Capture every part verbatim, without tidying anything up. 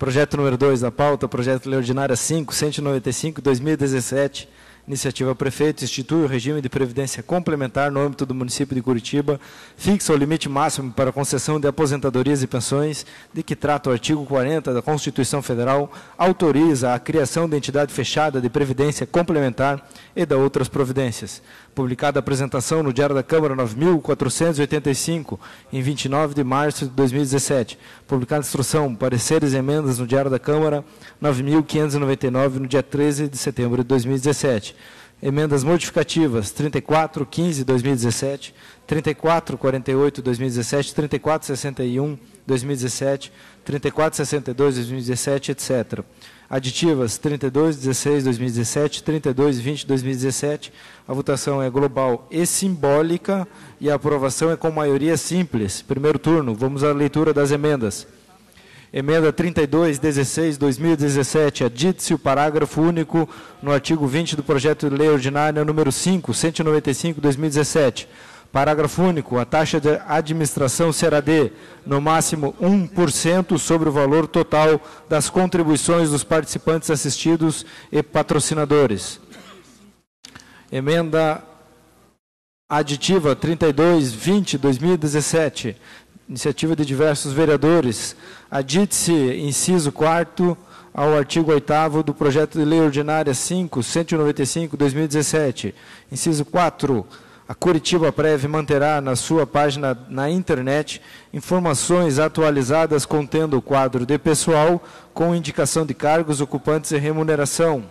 Projeto número dois da pauta, projeto de lei ordinária cinco, cento e noventa e cinco, dois mil e dezessete, iniciativa prefeito, institui o regime de previdência complementar no âmbito do município de Curitiba, fixa o limite máximo para a concessão de aposentadorias e pensões, de que trata o artigo quarenta da Constituição Federal, autoriza a criação de entidade fechada de previdência complementar e da outras providências. Publicada a apresentação no Diário da Câmara nove mil quatrocentos e oitenta e cinco, em vinte e nove de março de dois mil e dezessete. Publicada a instrução, pareceres e emendas no Diário da Câmara nove mil quinhentos e noventa e nove, no dia treze de setembro de dois mil e dezessete. Emendas modificativas trinta e quatro, quinze de dois mil e dezessete, trinta e quatro, quarenta e oito de dois mil e dezessete, trinta e quatro, sessenta e um de dois mil e dezessete, trinta e quatro, sessenta e dois de dois mil e dezessete, etcétera. Aditivas trinta e dois, dezesseis de dois mil e dezessete, trinta e dois, vinte de dois mil e dezessete. A votação é global e simbólica e a aprovação é com maioria simples. Primeiro turno, vamos à leitura das emendas. Emenda trinta e dois, dezesseis de dois mil e dezessete, adite-se o parágrafo único no artigo vinte do projeto de lei ordinária número cinco, cento e noventa e cinco de dois mil e dezessete. Parágrafo único, a taxa de administração será de, no máximo, um por cento sobre o valor total das contribuições dos participantes assistidos e patrocinadores. Emenda aditiva trinta e dois, vinte de dois mil e dezessete. Iniciativa de diversos vereadores. Adite-se, inciso quarto, ao artigo oitavo do projeto de lei ordinária cinco, cento e noventa e cinco de dois mil e dezessete. Inciso quatro. A Curitiba Prev manterá na sua página na internet informações atualizadas contendo o quadro de pessoal com indicação de cargos, ocupantes e remuneração.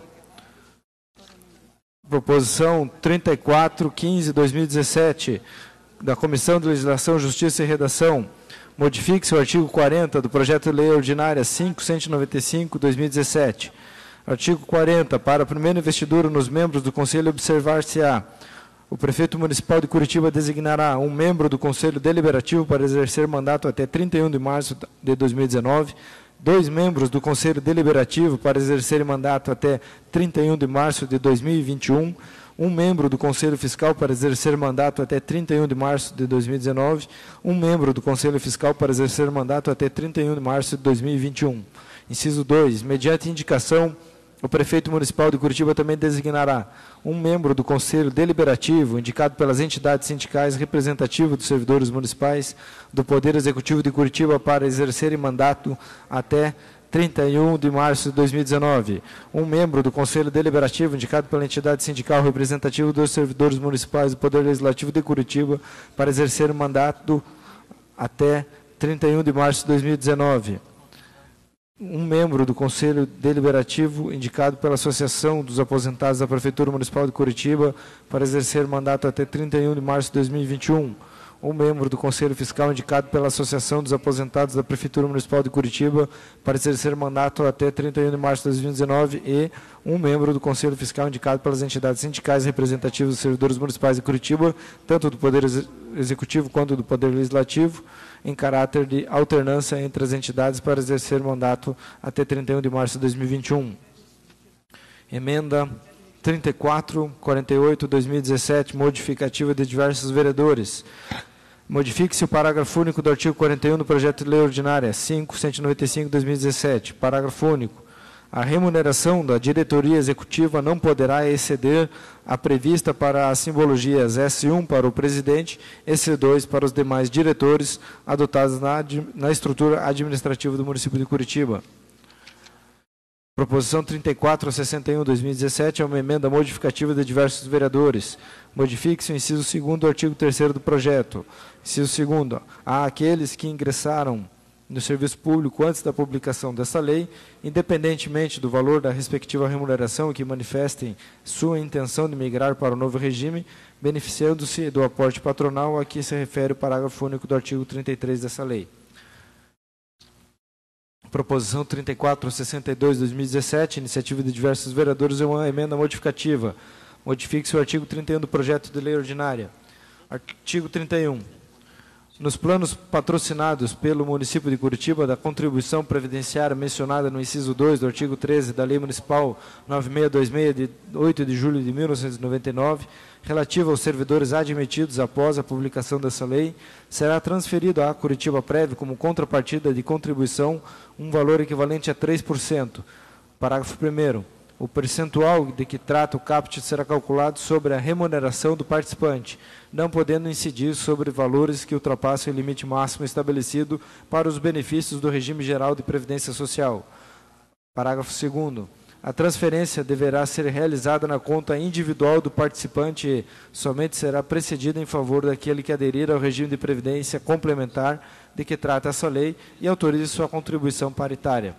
Proposição trinta e quatro, quinze de dois mil e dezessete, da Comissão de Legislação, Justiça e Redação. Modifique-se o artigo quarenta do projeto de lei ordinária cinco, cento e noventa e cinco de dois mil e dezessete. Artigo quarenta. Para a primeira investidura nos membros do Conselho observar-se-á: o prefeito municipal de Curitiba designará um membro do Conselho Deliberativo para exercer mandato até trinta e um de março de dois mil e dezenove, dois membros do Conselho Deliberativo para exercer mandato até trinta e um de março de dois mil e vinte e um, um membro do Conselho Fiscal para exercer mandato até trinta e um de março de dois mil e dezenove, um membro do Conselho Fiscal para exercer mandato até trinta e um de março de dois mil e vinte e um. Inciso dois. Mediante indicação, o prefeito municipal de Curitiba também designará um membro do Conselho Deliberativo, indicado pelas entidades sindicais representativas dos servidores municipais do Poder Executivo de Curitiba para exercerem mandato até trinta e um de março de dois mil e dezenove. Um membro do Conselho Deliberativo, indicado pela entidade sindical representativa dos servidores municipais do Poder Legislativo de Curitiba para exercer mandato até trinta e um de março de dois mil e dezenove. Um membro do Conselho Deliberativo, indicado pela Associação dos Aposentados da Prefeitura Municipal de Curitiba, para exercer mandato até trinta e um de março de dois mil e vinte e um. Um membro do Conselho Fiscal, indicado pela Associação dos Aposentados da Prefeitura Municipal de Curitiba, para exercer mandato até trinta e um de março de dois mil e dezenove. E um membro do Conselho Fiscal, indicado pelas entidades sindicais representativas dos servidores municipais de Curitiba, tanto do Poder Executivo quanto do Poder Legislativo, em caráter de alternância entre as entidades para exercer mandato até trinta e um de março de dois mil e vinte e um. Emenda trinta e quatro, quarenta e oito de dois mil e dezessete, modificativa de diversos vereadores. Modifique-se o parágrafo único do artigo quarenta e um do projeto de lei ordinária cinco, cento e noventa e cinco de dois mil e dezessete. Parágrafo único. A remuneração da diretoria executiva não poderá exceder a prevista para as simbologias S um para o presidente e C dois para os demais diretores adotados na, na estrutura administrativa do município de Curitiba. Proposição trinta e quatro a sessenta e um de dois mil e dezessete é uma emenda modificativa de diversos vereadores. Modifique-se o inciso segundo do artigo terceiro do projeto. Inciso segundo. A aqueles que ingressaram no serviço público antes da publicação desta lei, independentemente do valor da respectiva remuneração e que manifestem sua intenção de migrar para o novo regime, beneficiando-se do aporte patronal a que se refere o parágrafo único do artigo trinta e três dessa lei. Proposição trinta e quatro a sessenta e dois de dois mil e dezessete, iniciativa de diversos vereadores, é uma emenda modificativa. Modifique-se o artigo trinta e um do projeto de lei ordinária. Artigo trinta e um. Nos planos patrocinados pelo município de Curitiba da contribuição previdenciária mencionada no inciso dois do artigo treze da Lei Municipal nove mil seiscentos e vinte e seis, de oito de julho de mil novecentos e noventa e nove, relativa aos servidores admitidos após a publicação dessa lei, será transferido à Curitiba Prev como contrapartida de contribuição um valor equivalente a três por cento. Parágrafo primeiro. O percentual de que trata o caput será calculado sobre a remuneração do participante, não podendo incidir sobre valores que ultrapassem o limite máximo estabelecido para os benefícios do regime geral de previdência social. Parágrafo segundo. A transferência deverá ser realizada na conta individual do participante e somente será precedida em favor daquele que aderir ao regime de previdência complementar de que trata essa lei e autorize sua contribuição paritária.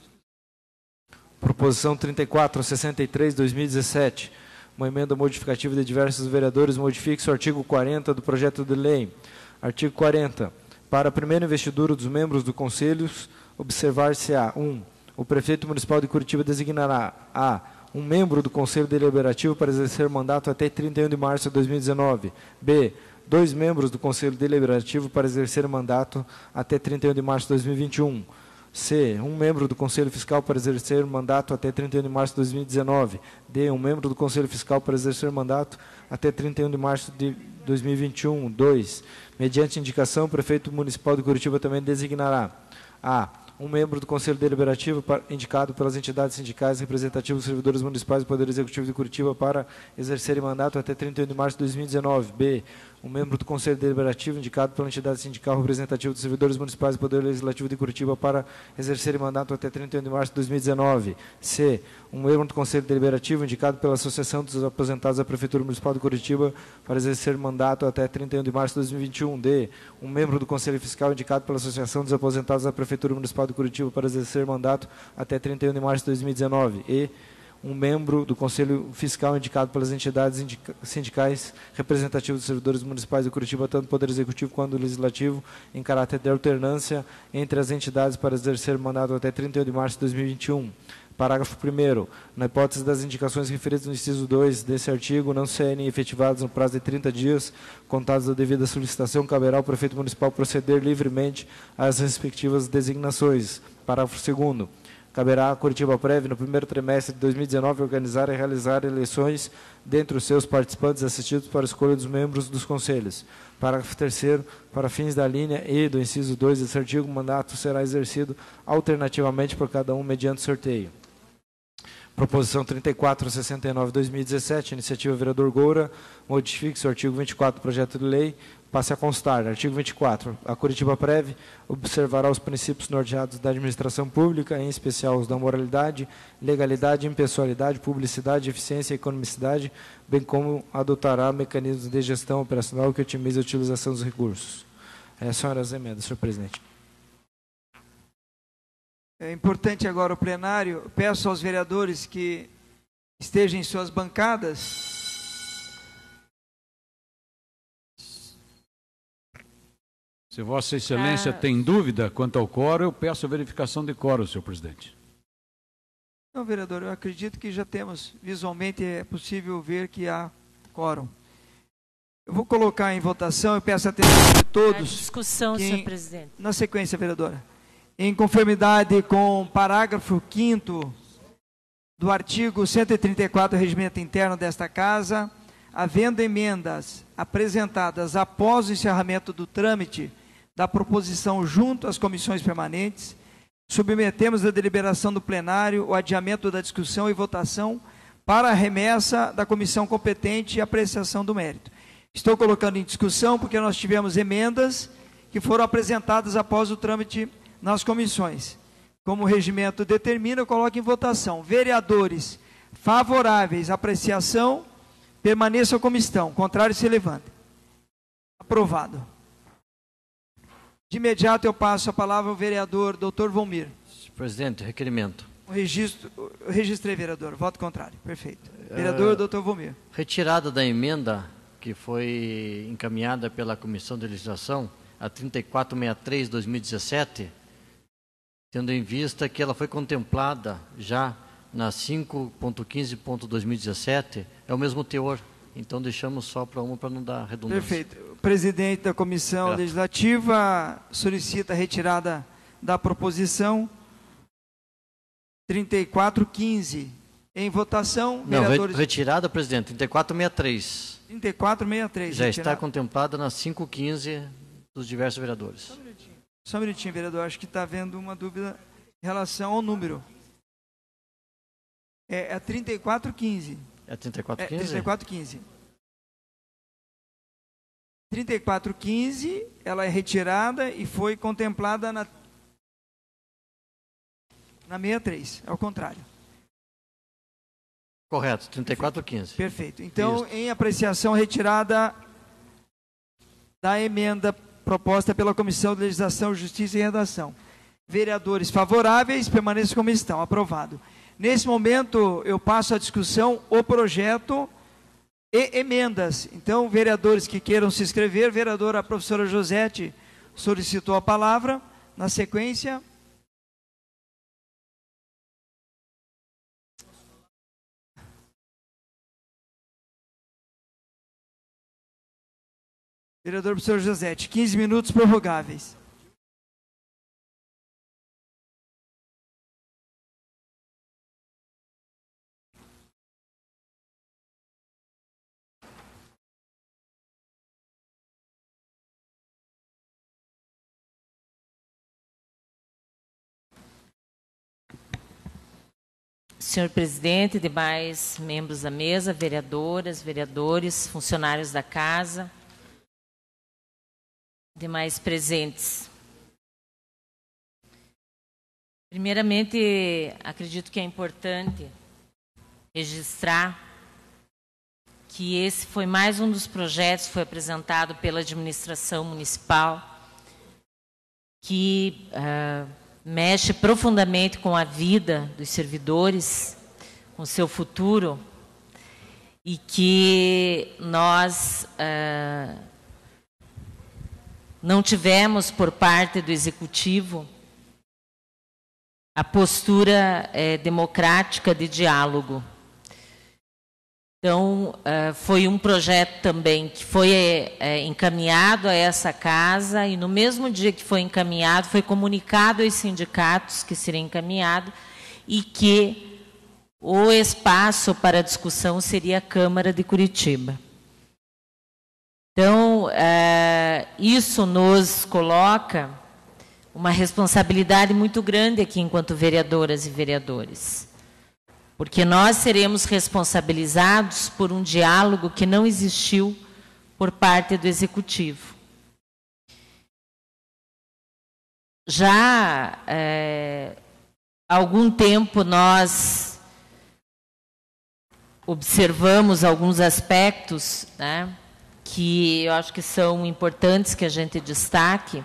Proposição trinta e quatro, sessenta e três, dois mil e dezessete. Uma emenda modificativa de diversos vereadores modifique o artigo quarenta do projeto de lei. Artigo quarenta. Para a primeira investidura dos membros do Conselho, observar-se-á um. O prefeito municipal de Curitiba designará a. Um membro do Conselho Deliberativo para exercer mandato até trinta e um de março de dois mil e dezenove. B. Dois membros do Conselho Deliberativo para exercer mandato até trinta e um de março de dois mil e vinte e um. C. Um membro do Conselho Fiscal para exercer mandato até trinta e um de março de dois mil e dezenove. D. Um membro do Conselho Fiscal para exercer mandato até trinta e um de março de dois mil e vinte e um. dois. Mediante indicação, o prefeito municipal de Curitiba também designará a. Um membro do Conselho Deliberativo para, indicado pelas entidades sindicais representativas dos servidores municipais do Poder Executivo de Curitiba para exercerem mandato até trinta e um de março de dois mil e dezenove. B. Um membro do Conselho Deliberativo indicado pela entidade sindical representativa dos servidores municipais do Poder Legislativo de Curitiba para exercerem mandato até trinta e um de março de dois mil e dezenove. C. Um membro do Conselho Deliberativo indicado pela Associação dos Aposentados da Prefeitura Municipal de Curitiba para exercer mandato até trinta e um de março de dois mil e vinte e um. D. Um membro do Conselho Fiscal indicado pela Associação dos Aposentados da Prefeitura Municipal de Curitiba para exercer mandato até trinta e um de março de dois mil e dezenove. E. Um membro do Conselho Fiscal indicado pelas entidades sindicais representativas dos servidores municipais de Curitiba, tanto do Poder Executivo quanto do Legislativo, em caráter de alternância entre as entidades para exercer mandato até trinta e um de março de dois mil e vinte e um. Parágrafo primeiro. Na hipótese das indicações referidas no inciso dois desse artigo não serem efetivadas no prazo de trinta dias, contados da devida solicitação, caberá ao prefeito municipal proceder livremente às respectivas designações. Parágrafo segundo. Caberá à Curitiba Prev, no primeiro trimestre de dois mil e dezenove, organizar e realizar eleições dentre os seus participantes assistidos para a escolha dos membros dos conselhos. Parágrafo terceiro. Para fins da linha E do inciso dois desse artigo, o mandato será exercido alternativamente por cada um mediante sorteio. Proposição trinta e quatro, sessenta e nove, dois mil e dezessete, iniciativa vereador Goura, modifique-se o artigo vinte e quatro do projeto de lei, passe a constar. Artigo vinte e quatro. A Curitiba Prev observará os princípios norteados da administração pública, em especial os da moralidade, legalidade, impessoalidade, publicidade, eficiência e economicidade, bem como adotará mecanismos de gestão operacional que otimizem a utilização dos recursos. Essas são as emendas, senhor presidente. É importante agora o plenário. Peço aos vereadores que estejam em suas bancadas. Se Vossa Excelência ah. tem dúvida quanto ao quórum, eu peço a verificação de quórum, senhor presidente. Não, vereador, eu acredito que já temos, visualmente é possível ver que há quórum. Eu vou colocar em votação, eu peço a atenção de todos. A discussão, que, senhor presidente. Na sequência, vereadora. Em conformidade com o parágrafo quinto do artigo cento e trinta e quatro do Regimento Interno desta Casa, havendo emendas apresentadas após o encerramento do trâmite da proposição junto às comissões permanentes, submetemos à deliberação do plenário o adiamento da discussão e votação para a remessa da comissão competente e apreciação do mérito. Estou colocando em discussão porque nós tivemos emendas que foram apresentadas após o trâmite nas comissões. Como o regimento determina, eu coloco em votação. Vereadores favoráveis à apreciação, permaneçam como estão. Contrário, se levantem. Aprovado. De imediato, eu passo a palavra ao vereador doutor Volmir. Senhor presidente, requerimento. O registro, eu registrei, vereador. Voto contrário. Perfeito. Vereador uh, doutor Volmir. Retirada da emenda que foi encaminhada pela Comissão de Legislação, a trinta e quatro sessenta e três, dois mil e dezessete, tendo em vista que ela foi contemplada já na cinco ponto quinze ponto dois mil e dezessete, é o mesmo teor, Então deixamos só para uma para não dar redundância. Perfeito. O presidente da Comissão Grato. Legislativa solicita a retirada da proposição trinta e quatro quinze. Em votação, Não, vereadores... retirada, presidente, trinta e quatro sessenta e três. trinta e quatro sessenta e três. Já retirada. está contemplada nas cinco quinze dos diversos vereadores. Só um minutinho, Só um minutinho vereador. Acho que está havendo uma dúvida em relação ao número. É, é trinta e quatro quinze. É trinta e quatro É quinze? trinta e quatro quinze. trinta e quatro quinze, ela é retirada e foi contemplada na, na sessenta e três, ao contrário. Correto, trinta e quatro quinze. Perfeito. Então, Isso. em apreciação, retirada da emenda proposta pela Comissão de Legislação, Justiça e Redação. Vereadores favoráveis, permaneçam como estão. Aprovado. Nesse momento, eu passo à discussão o projeto e emendas. Então, vereadores que queiram se inscrever, vereadora professora Josete solicitou a palavra. Na sequência... Vereador professor Josete, quinze minutos prorrogáveis. Senhor presidente, demais membros da mesa, vereadoras, vereadores, funcionários da casa, demais presentes. Primeiramente, acredito que é importante registrar que esse foi mais um dos projetos que foi apresentado pela administração municipal, que uh, mexe profundamente com a vida dos servidores, com o seu futuro, e que nós uh, não tivemos, por parte do Executivo, a postura eh, democrática de diálogo. Então, uh, foi um projeto também que foi eh, encaminhado a essa casa, e no mesmo dia que foi encaminhado, foi comunicado aos sindicatos que seria encaminhado, e que o espaço para discussão seria a Câmara de Curitiba. Então, é, isso nos coloca uma responsabilidade muito grande aqui enquanto vereadoras e vereadores, porque nós seremos responsabilizados por um diálogo que não existiu por parte do Executivo. Já é, há algum tempo nós observamos alguns aspectos, né, que eu acho que são importantes que a gente destaque,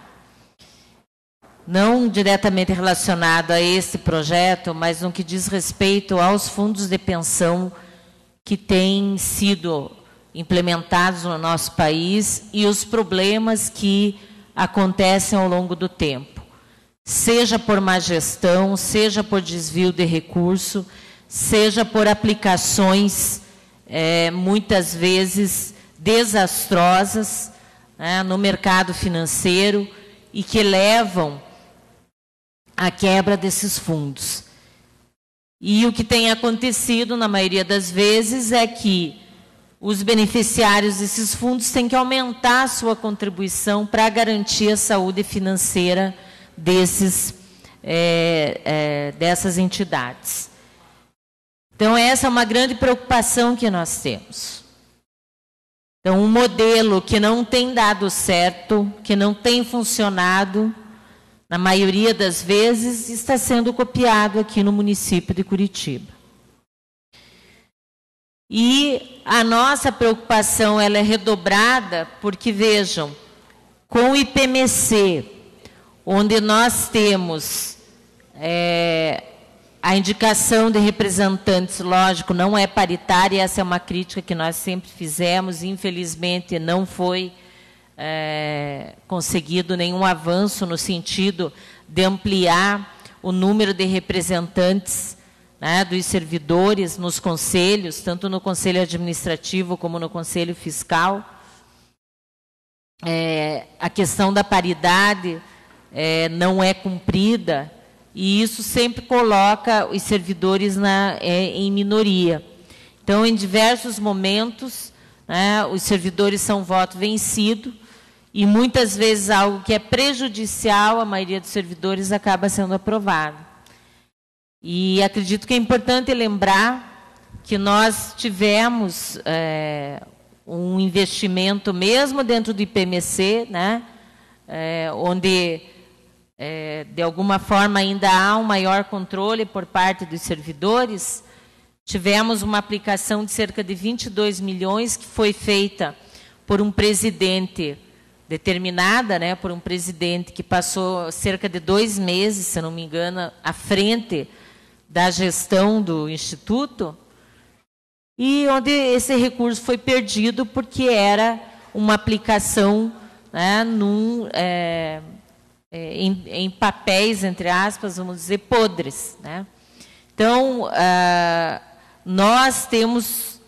não diretamente relacionado a esse projeto, mas no que diz respeito aos fundos de pensão que têm sido implementados no nosso país e os problemas que acontecem ao longo do tempo, seja por má gestão, seja por desvio de recurso, seja por aplicações, é, muitas vezes, desastrosas, né, no mercado financeiro, e que levam à quebra desses fundos. E o que tem acontecido, na maioria das vezes, é que os beneficiários desses fundos têm que aumentar a sua contribuição para garantir a saúde financeira desses, é, é, dessas entidades. Então, essa é uma grande preocupação que nós temos. Então, um modelo que não tem dado certo, que não tem funcionado, na maioria das vezes, está sendo copiado aqui no município de Curitiba. E a nossa preocupação ela é redobrada porque, vejam, com o I P M C, onde nós temos é, a indicação de representantes, lógico, não é paritária, essa é uma crítica que nós sempre fizemos, e infelizmente não foi é, conseguido nenhum avanço no sentido de ampliar o número de representantes né, dos servidores nos conselhos, tanto no Conselho Administrativo como no Conselho Fiscal. É, a questão da paridade é, não é cumprida, e isso sempre coloca os servidores na, é, em minoria. Então, em diversos momentos, né, os servidores são voto vencido, e muitas vezes algo que é prejudicial à maioria dos servidores acaba sendo aprovado. E acredito que é importante lembrar que nós tivemos é, um investimento, mesmo dentro do I P M C, né, é, onde, é, de alguma forma, ainda há um maior controle por parte dos servidores. Tivemos uma aplicação de cerca de vinte e dois milhões, que foi feita por um presidente determinada, né, por um presidente que passou cerca de dois meses, se não me engano, à frente da gestão do Instituto, e onde esse recurso foi perdido porque era uma aplicação, né, num, é, é, em, em papéis, entre aspas, vamos dizer, podres, né? Então, ah, nós temos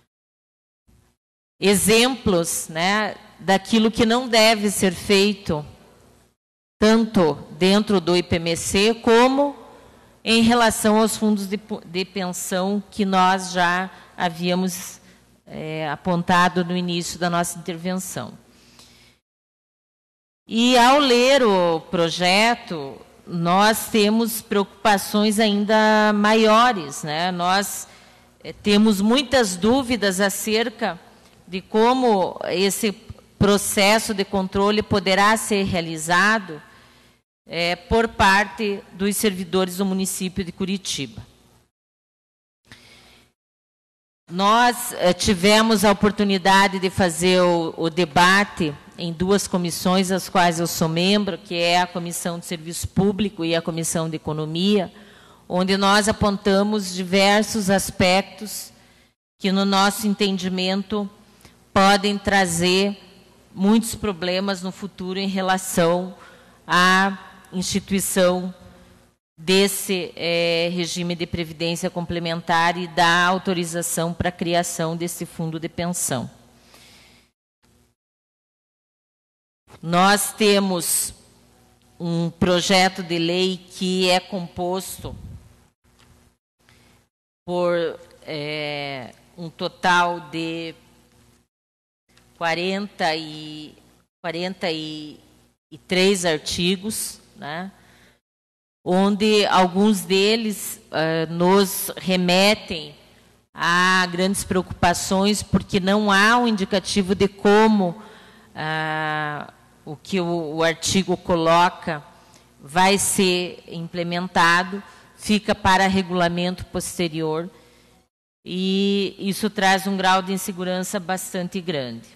exemplos, né, daquilo que não deve ser feito, tanto dentro do I P M C, como em relação aos fundos de, de pensão que nós já havíamos é, apontado no início da nossa intervenção. E, ao ler o projeto, nós temos preocupações ainda maiores, né? Nós é, temos muitas dúvidas acerca de como esse processo de controle poderá ser realizado é, por parte dos servidores do município de Curitiba. Nós é, tivemos a oportunidade de fazer o, o debate em duas comissões, das quais eu sou membro, que é a Comissão de Serviço Público e a Comissão de Economia, onde nós apontamos diversos aspectos que, no nosso entendimento, podem trazer muitos problemas no futuro em relação à instituição desse é, regime de previdência complementar e da autorização para a criação desse fundo de pensão. Nós temos um projeto de lei que é composto por é, um total de quarenta e três artigos, né, onde alguns deles uh, nos remetem a grandes preocupações, porque não há um indicativo de como uh, o que o, o artigo coloca vai ser implementado, fica para regulamento posterior, e isso traz um grau de insegurança bastante grande.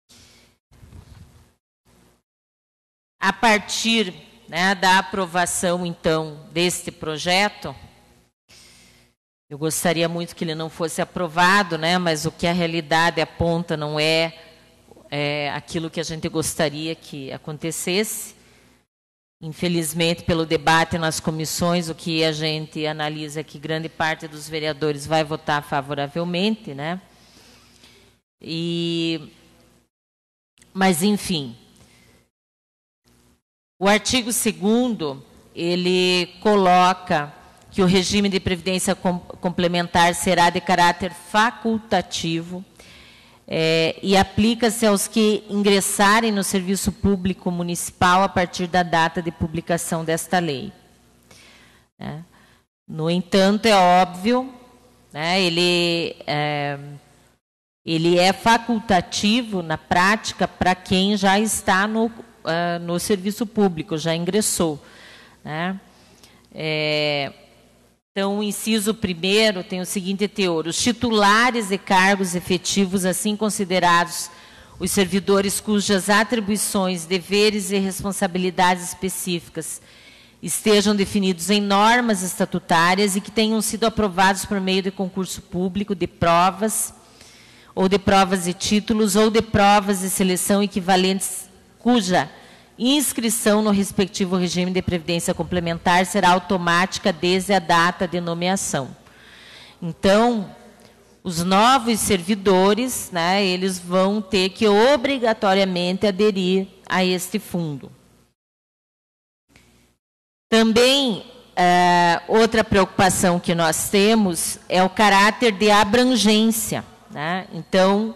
A partir, né, da aprovação, então, deste projeto, eu gostaria muito que ele não fosse aprovado, né, mas o que a realidade aponta não é, é aquilo que a gente gostaria que acontecesse. Infelizmente, pelo debate nas comissões, o que a gente analisa é que grande parte dos vereadores vai votar favoravelmente, né? E, mas, enfim, o artigo segundo, ele coloca que o regime de previdência com, complementar será de caráter facultativo é, e aplica-se aos que ingressarem no serviço público municipal a partir da data de publicação desta lei. É. No entanto, é óbvio, né, ele, é, ele é facultativo na prática para quem já está no Uh, no serviço público, já ingressou, né? É, então, o inciso primeiro tem o seguinte teor: os titulares de cargos efetivos, assim considerados os servidores cujas atribuições, deveres e responsabilidades específicas estejam definidos em normas estatutárias e que tenham sido aprovados por meio de concurso público de provas, ou de provas e títulos, ou de provas de seleção equivalentes, cuja inscrição no respectivo regime de previdência complementar será automática desde a data de nomeação. Então, os novos servidores, né, eles vão ter que obrigatoriamente aderir a este fundo. Também, é, outra preocupação que nós temos é o caráter de abrangência, né? Então,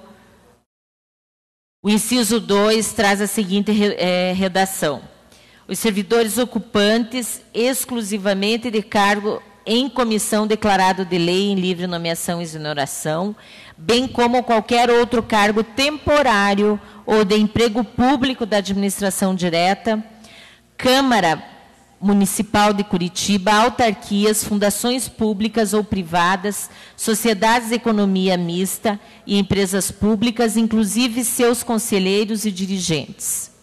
o inciso dois traz a seguinte é, redação. Os servidores ocupantes exclusivamente de cargo em comissão declarado de lei em livre nomeação e exoneração, bem como qualquer outro cargo temporário ou de emprego público da administração direta, Câmara Municipal de Curitiba, autarquias, fundações públicas ou privadas, sociedades de economia mista e empresas públicas, inclusive seus conselheiros e dirigentes.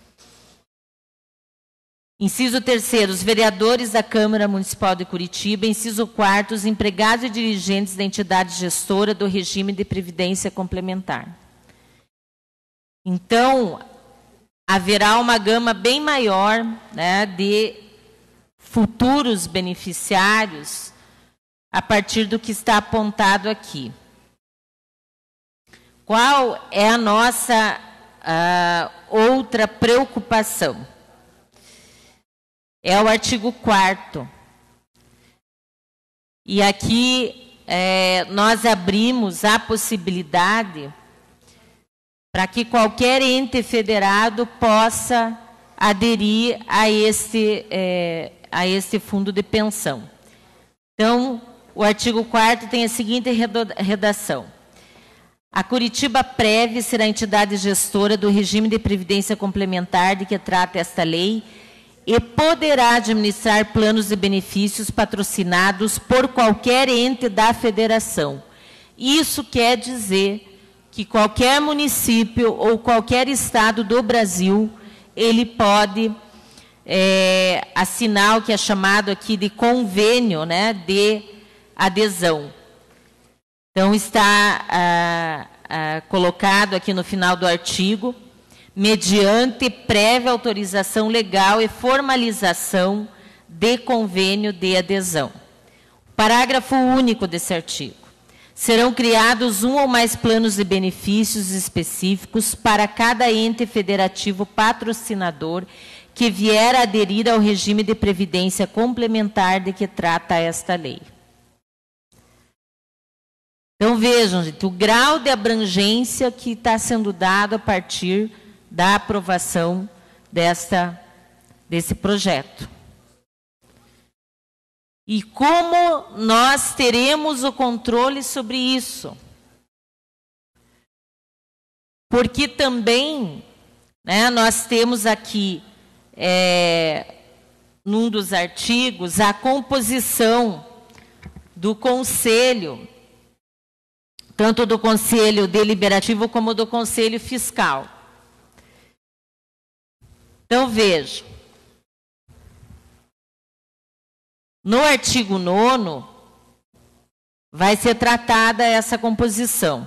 Inciso terceiro, os vereadores da Câmara Municipal de Curitiba. Inciso quarto, os empregados e dirigentes da entidade gestora do regime de previdência complementar. Então, haverá uma gama bem maior, né, de futuros beneficiários a partir do que está apontado aqui. Qual é a nossa uh, outra preocupação? É o artigo quarto. E aqui é, nós abrimos a possibilidade para que qualquer ente federado possa aderir a este, é, a este fundo de pensão. Então, o artigo quarto tem a seguinte redação. A Curitiba Prev será a entidade gestora do regime de previdência complementar de que trata esta lei e poderá administrar planos de benefícios patrocinados por qualquer ente da federação. Isso quer dizer que qualquer município ou qualquer estado do Brasil, ele pode é, assinar o que é chamado aqui de convênio, né, de adesão. Então, está ah, ah, colocado aqui no final do artigo, mediante prévia autorização legal e formalização de convênio de adesão. Parágrafo único desse artigo. Serão criados um ou mais planos de benefícios específicos para cada ente federativo patrocinador que vier a aderir ao regime de previdência complementar de que trata esta lei. Então, vejam, gente, o grau de abrangência que está sendo dado a partir da aprovação desta, desse projeto. E como nós teremos o controle sobre isso? Porque também, né, nós temos aqui, é, num dos artigos, a composição do conselho, tanto do conselho deliberativo como do conselho fiscal. Então, vejo. No artigo nono, vai ser tratada essa composição.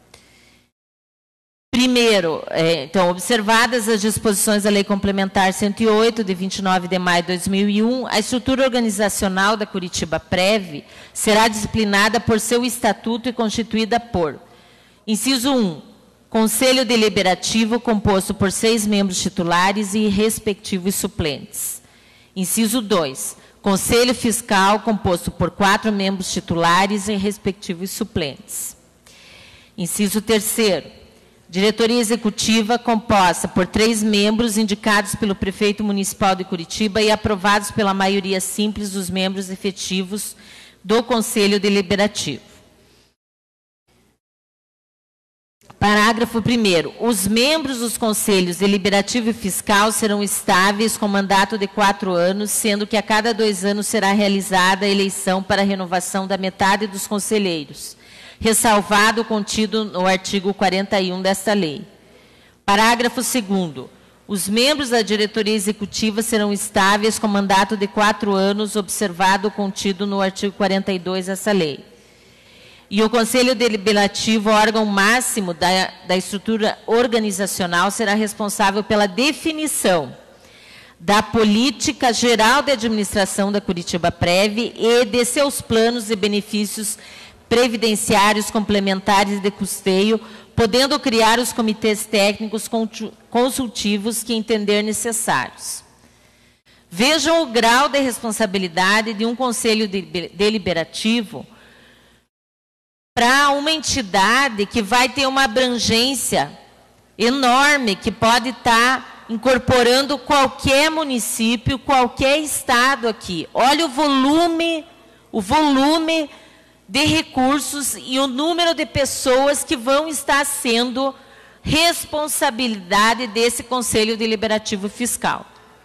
Primeiro, é, então, observadas as disposições da Lei Complementar cento e oito, de vinte e nove de maio de dois mil e um, a estrutura organizacional da Curitiba Prev será disciplinada por seu estatuto e constituída por, inciso um, Conselho Deliberativo composto por seis membros titulares e respectivos suplentes. Inciso dois, Conselho Fiscal composto por quatro membros titulares e respectivos suplentes. Inciso terceiro, Diretoria Executiva composta por três membros indicados pelo Prefeito Municipal de Curitiba e aprovados pela maioria simples dos membros efetivos do Conselho Deliberativo. Parágrafo primeiro. Os membros dos Conselhos Deliberativo e Fiscal serão estáveis com mandato de quatro anos, sendo que a cada dois anos será realizada a eleição para a renovação da metade dos conselheiros, ressalvado o contido no artigo quarenta e um desta lei. Parágrafo segundo. Os membros da diretoria executiva serão estáveis com mandato de quatro anos, observado o contido no artigo quarenta e dois dessa lei. E o Conselho Deliberativo, órgão máximo da, da estrutura organizacional, será responsável pela definição da Política Geral de Administração da Curitibaprev e de seus planos e benefícios previdenciários complementares de custeio, podendo criar os comitês técnicos consultivos que entender necessários. Vejam o grau de responsabilidade de um conselho deliberativo para uma entidade que vai ter uma abrangência enorme, que pode estar incorporando qualquer município, qualquer estado aqui. Olha o volume, o volume de recursos e o número de pessoas que vão estar sendo responsabilidade desse Conselho Deliberativo Fiscal.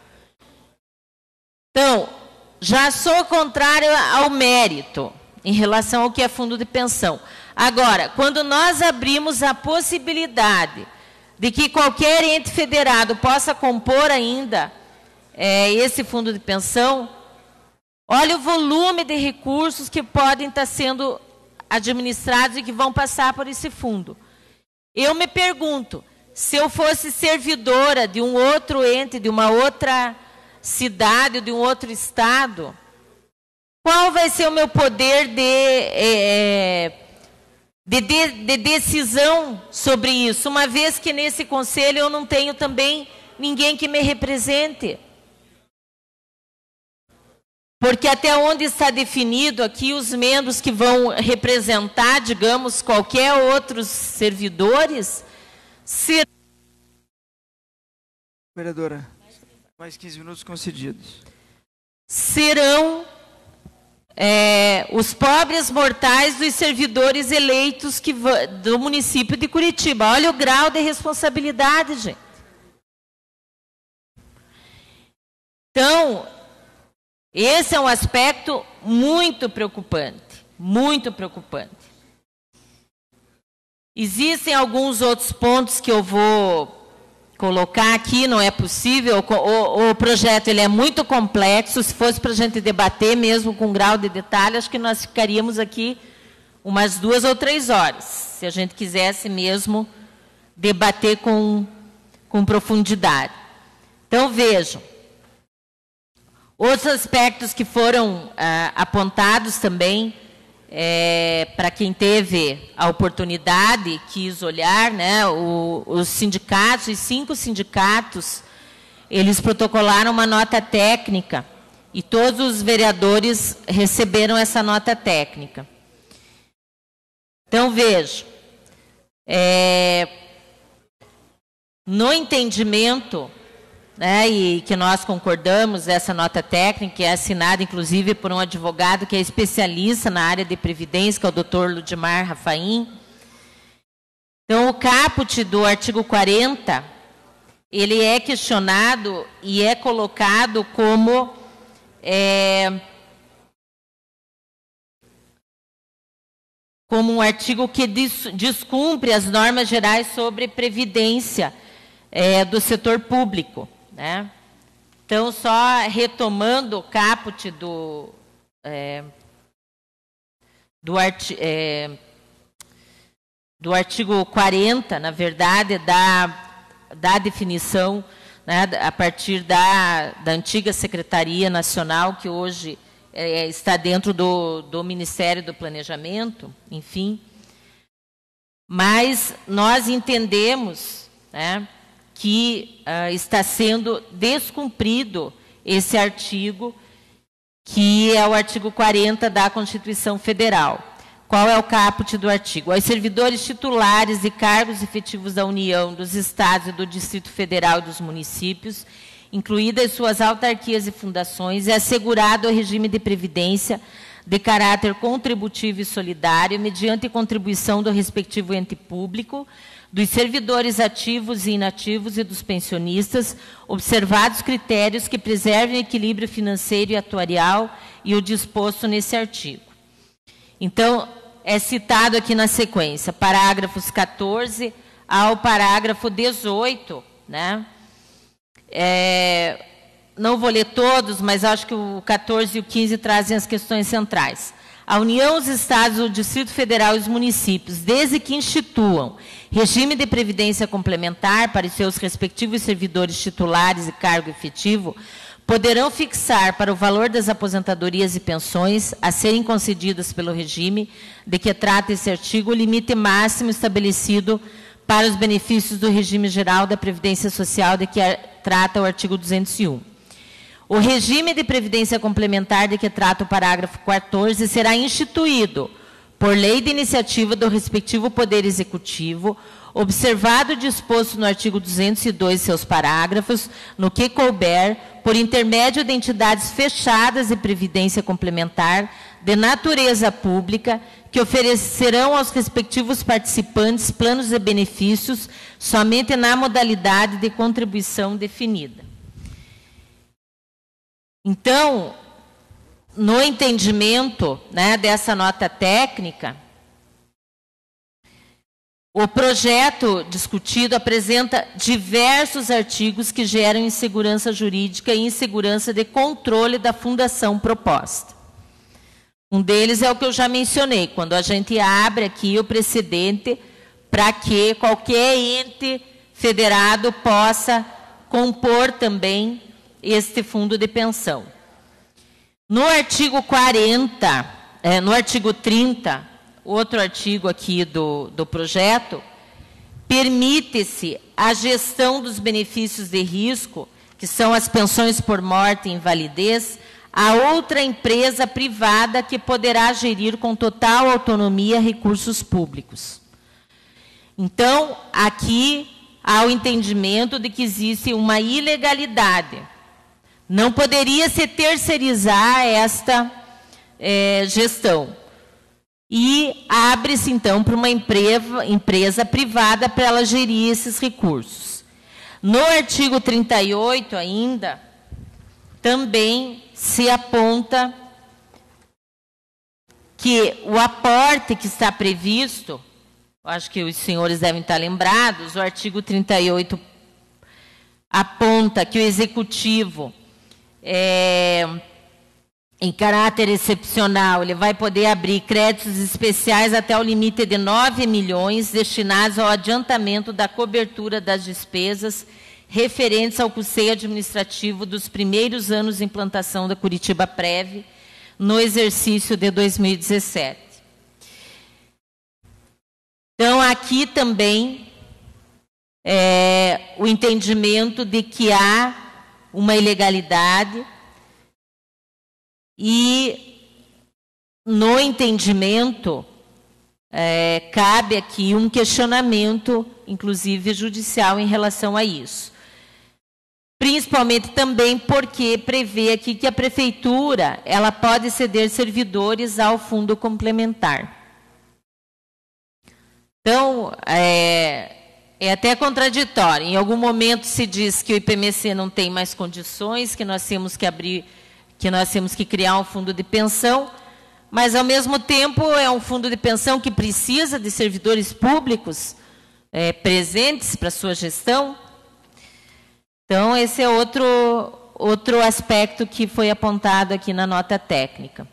Então, já sou contrário ao mérito em relação ao que é fundo de pensão. Agora, quando nós abrimos a possibilidade de que qualquer ente federado possa compor ainda é, esse fundo de pensão, olha o volume de recursos que podem estar sendo administrados e que vão passar por esse fundo. Eu me pergunto, se eu fosse servidora de um outro ente, de uma outra cidade, de um outro estado, qual vai ser o meu poder de, é, de, de, de decisão sobre isso, uma vez que nesse conselho eu não tenho também ninguém que me represente? Porque até onde está definido aqui os membros que vão representar, digamos, qualquer outros servidores, serão... Vereadora, mais quinze minutos concedidos. Serão é, os pobres mortais dos servidores eleitos que, do município de Curitiba. Olha o grau de responsabilidade, gente. Então, esse é um aspecto muito preocupante, muito preocupante. Existem alguns outros pontos que eu vou colocar aqui, não é possível, o, o, o projeto ele é muito complexo, se fosse para a gente debater mesmo com grau de detalhe, acho que nós ficaríamos aqui umas duas ou três horas, se a gente quisesse mesmo debater com, com profundidade. Então, vejam, outros aspectos que foram ah, apontados também, é, para quem teve a oportunidade, quis olhar, né, o, os sindicatos, os cinco sindicatos, eles protocolaram uma nota técnica e todos os vereadores receberam essa nota técnica. Então, vejo, é, no entendimento, né, e que nós concordamos, essa nota técnica, que é assinada, inclusive, por um advogado que é especialista na área de previdência, que é o doutor Ludimar Rafaim. Então, o caput do artigo quarenta, ele é questionado e é colocado como é, como um artigo que des, descumpre as normas gerais sobre previdência é, do setor público. Né? Então, só retomando o caput do, é, do, arti, é, do artigo quarenta, na verdade, da, da definição, né, a partir da, da antiga Secretaria Nacional, que hoje é, está dentro do, do Ministério do Planejamento, enfim. Mas nós entendemos, né, que uh, está sendo descumprido esse artigo, que é o artigo quarenta da Constituição Federal. Qual é o caput do artigo? Aos servidores titulares de cargos efetivos da União, dos Estados e do Distrito Federal e dos municípios, incluídas suas autarquias e fundações, é assegurado o regime de previdência de caráter contributivo e solidário, mediante contribuição do respectivo ente público, dos servidores ativos e inativos e dos pensionistas, observados critérios que preservem o equilíbrio financeiro e atuarial e o disposto nesse artigo. Então, é citado aqui na sequência, parágrafos quatorze ao parágrafo dezoito, né? É, não vou ler todos, mas acho que o quatorze e o quinze trazem as questões centrais. A União, os Estados, o Distrito Federal e os municípios, desde que instituam regime de previdência complementar para os seus respectivos servidores titulares e cargo efetivo, poderão fixar para o valor das aposentadorias e pensões a serem concedidas pelo regime de que trata esse artigo o limite máximo estabelecido para os benefícios do regime geral da Previdência Social de que trata o artigo duzentos e um. O regime de previdência complementar de que trata o parágrafo quatorze será instituído por lei de iniciativa do respectivo Poder Executivo, observado o disposto no artigo duzentos e dois, seus parágrafos, no que couber, por intermédio de entidades fechadas de previdência complementar de natureza pública, que oferecerão aos respectivos participantes planos de benefícios somente na modalidade de contribuição definida. Então, no entendimento, né, dessa nota técnica, o projeto discutido apresenta diversos artigos que geram insegurança jurídica e insegurança de controle da fundação proposta. Um deles é o que eu já mencionei, quando a gente abre aqui o precedente para que qualquer ente federado possa compor também este fundo de pensão. No artigo quarenta, é, no artigo trinta, outro artigo aqui do, do projeto, permite-se a gestão dos benefícios de risco, que são as pensões por morte e invalidez, a outra empresa privada que poderá gerir com total autonomia recursos públicos. Então, aqui há o entendimento de que existe uma ilegalidade. Não poderia se terceirizar esta é, gestão. E abre-se, então, para uma empresa, empresa privada para ela gerir esses recursos. No artigo trinta e oito, ainda, também se aponta que o aporte que está previsto, acho que os senhores devem estar lembrados, o artigo trinta e oito aponta que o Executivo, é, em caráter excepcional, ele vai poder abrir créditos especiais até o limite de nove milhões destinados ao adiantamento da cobertura das despesas referentes ao custeio administrativo dos primeiros anos de implantação da Curitiba Prev no exercício de dois mil e dezessete. Então, aqui também é, o entendimento de que há uma ilegalidade e, no entendimento, é, cabe aqui um questionamento, inclusive judicial, em relação a isso. Principalmente também porque prevê aqui que a Prefeitura ela pode ceder servidores ao fundo complementar. Então, é, é até contraditório. Em algum momento se diz que o I P M C não tem mais condições, que nós temos que abrir, que nós temos que criar um fundo de pensão, mas, ao mesmo tempo, é um fundo de pensão que precisa de servidores públicos é, presentes para sua gestão. Então, esse é outro, outro aspecto que foi apontado aqui na nota técnica.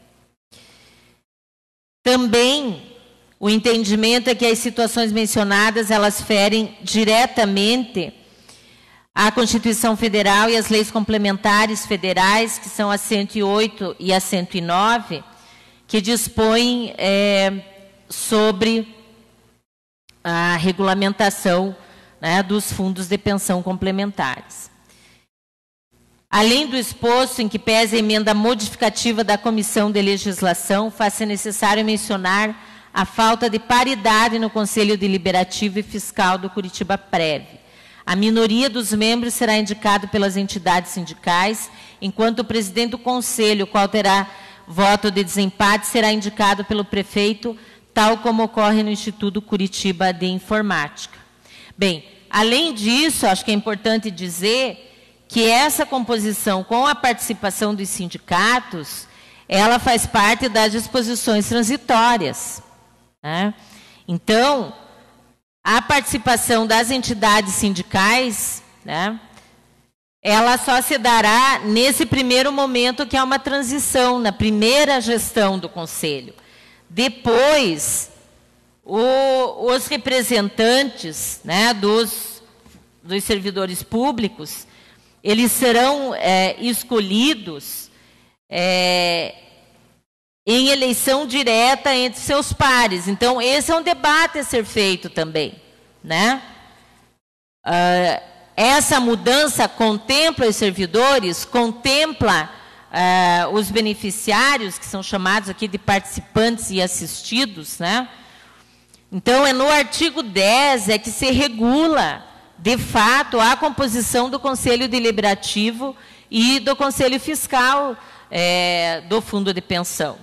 Também, o entendimento é que as situações mencionadas, elas ferem diretamente à Constituição Federal e às leis complementares federais, que são a cento e oito e a cento e nove, que dispõem é, sobre a regulamentação, né, dos fundos de pensão complementares. Além do exposto, em que pese a emenda modificativa da Comissão de Legislação, faz-se necessário mencionar a falta de paridade no Conselho Deliberativo e Fiscal do Curitiba Prev. A minoria dos membros será indicado pelas entidades sindicais, enquanto o presidente do Conselho, qual terá voto de desempate, será indicado pelo prefeito, tal como ocorre no Instituto Curitiba de Informática. Bem, além disso, acho que é importante dizer que essa composição com a participação dos sindicatos, ela faz parte das disposições transitórias, né? Então, a participação das entidades sindicais, né, ela só se dará nesse primeiro momento, que é uma transição, na primeira gestão do Conselho. Depois, o, os representantes, né, dos, dos servidores públicos, eles serão é, escolhidos é, em eleição direta entre seus pares. Então, esse é um debate a ser feito também, né? Uh, essa mudança contempla os servidores, contempla uh, os beneficiários, que são chamados aqui de participantes e assistidos, né? Então, é no artigo dez é que se regula, de fato, a composição do Conselho Deliberativo e do Conselho Fiscal é, do Fundo de Pensão.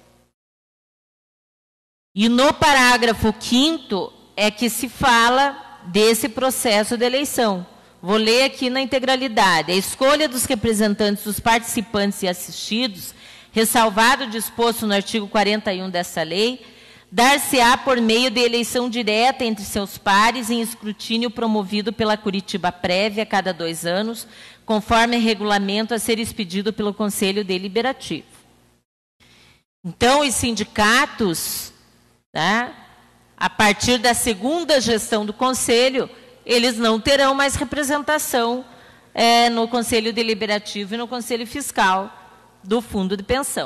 E no parágrafo quinto é que se fala desse processo de eleição. Vou ler aqui na integralidade. A escolha dos representantes dos participantes e assistidos, ressalvado o disposto no artigo quarenta e um dessa lei, dar-se-á por meio de eleição direta entre seus pares em escrutínio promovido pela Curitiba Prévia a cada dois anos, conforme regulamento a ser expedido pelo Conselho Deliberativo. Então, os sindicatos, tá, a partir da segunda gestão do Conselho, eles não terão mais representação é, no Conselho Deliberativo e no Conselho Fiscal do Fundo de Pensão.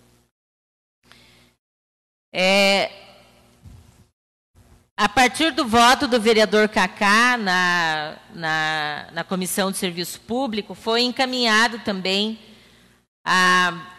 É, a partir do voto do vereador Cacá na, na, na Comissão de Serviço Público, foi encaminhado também a,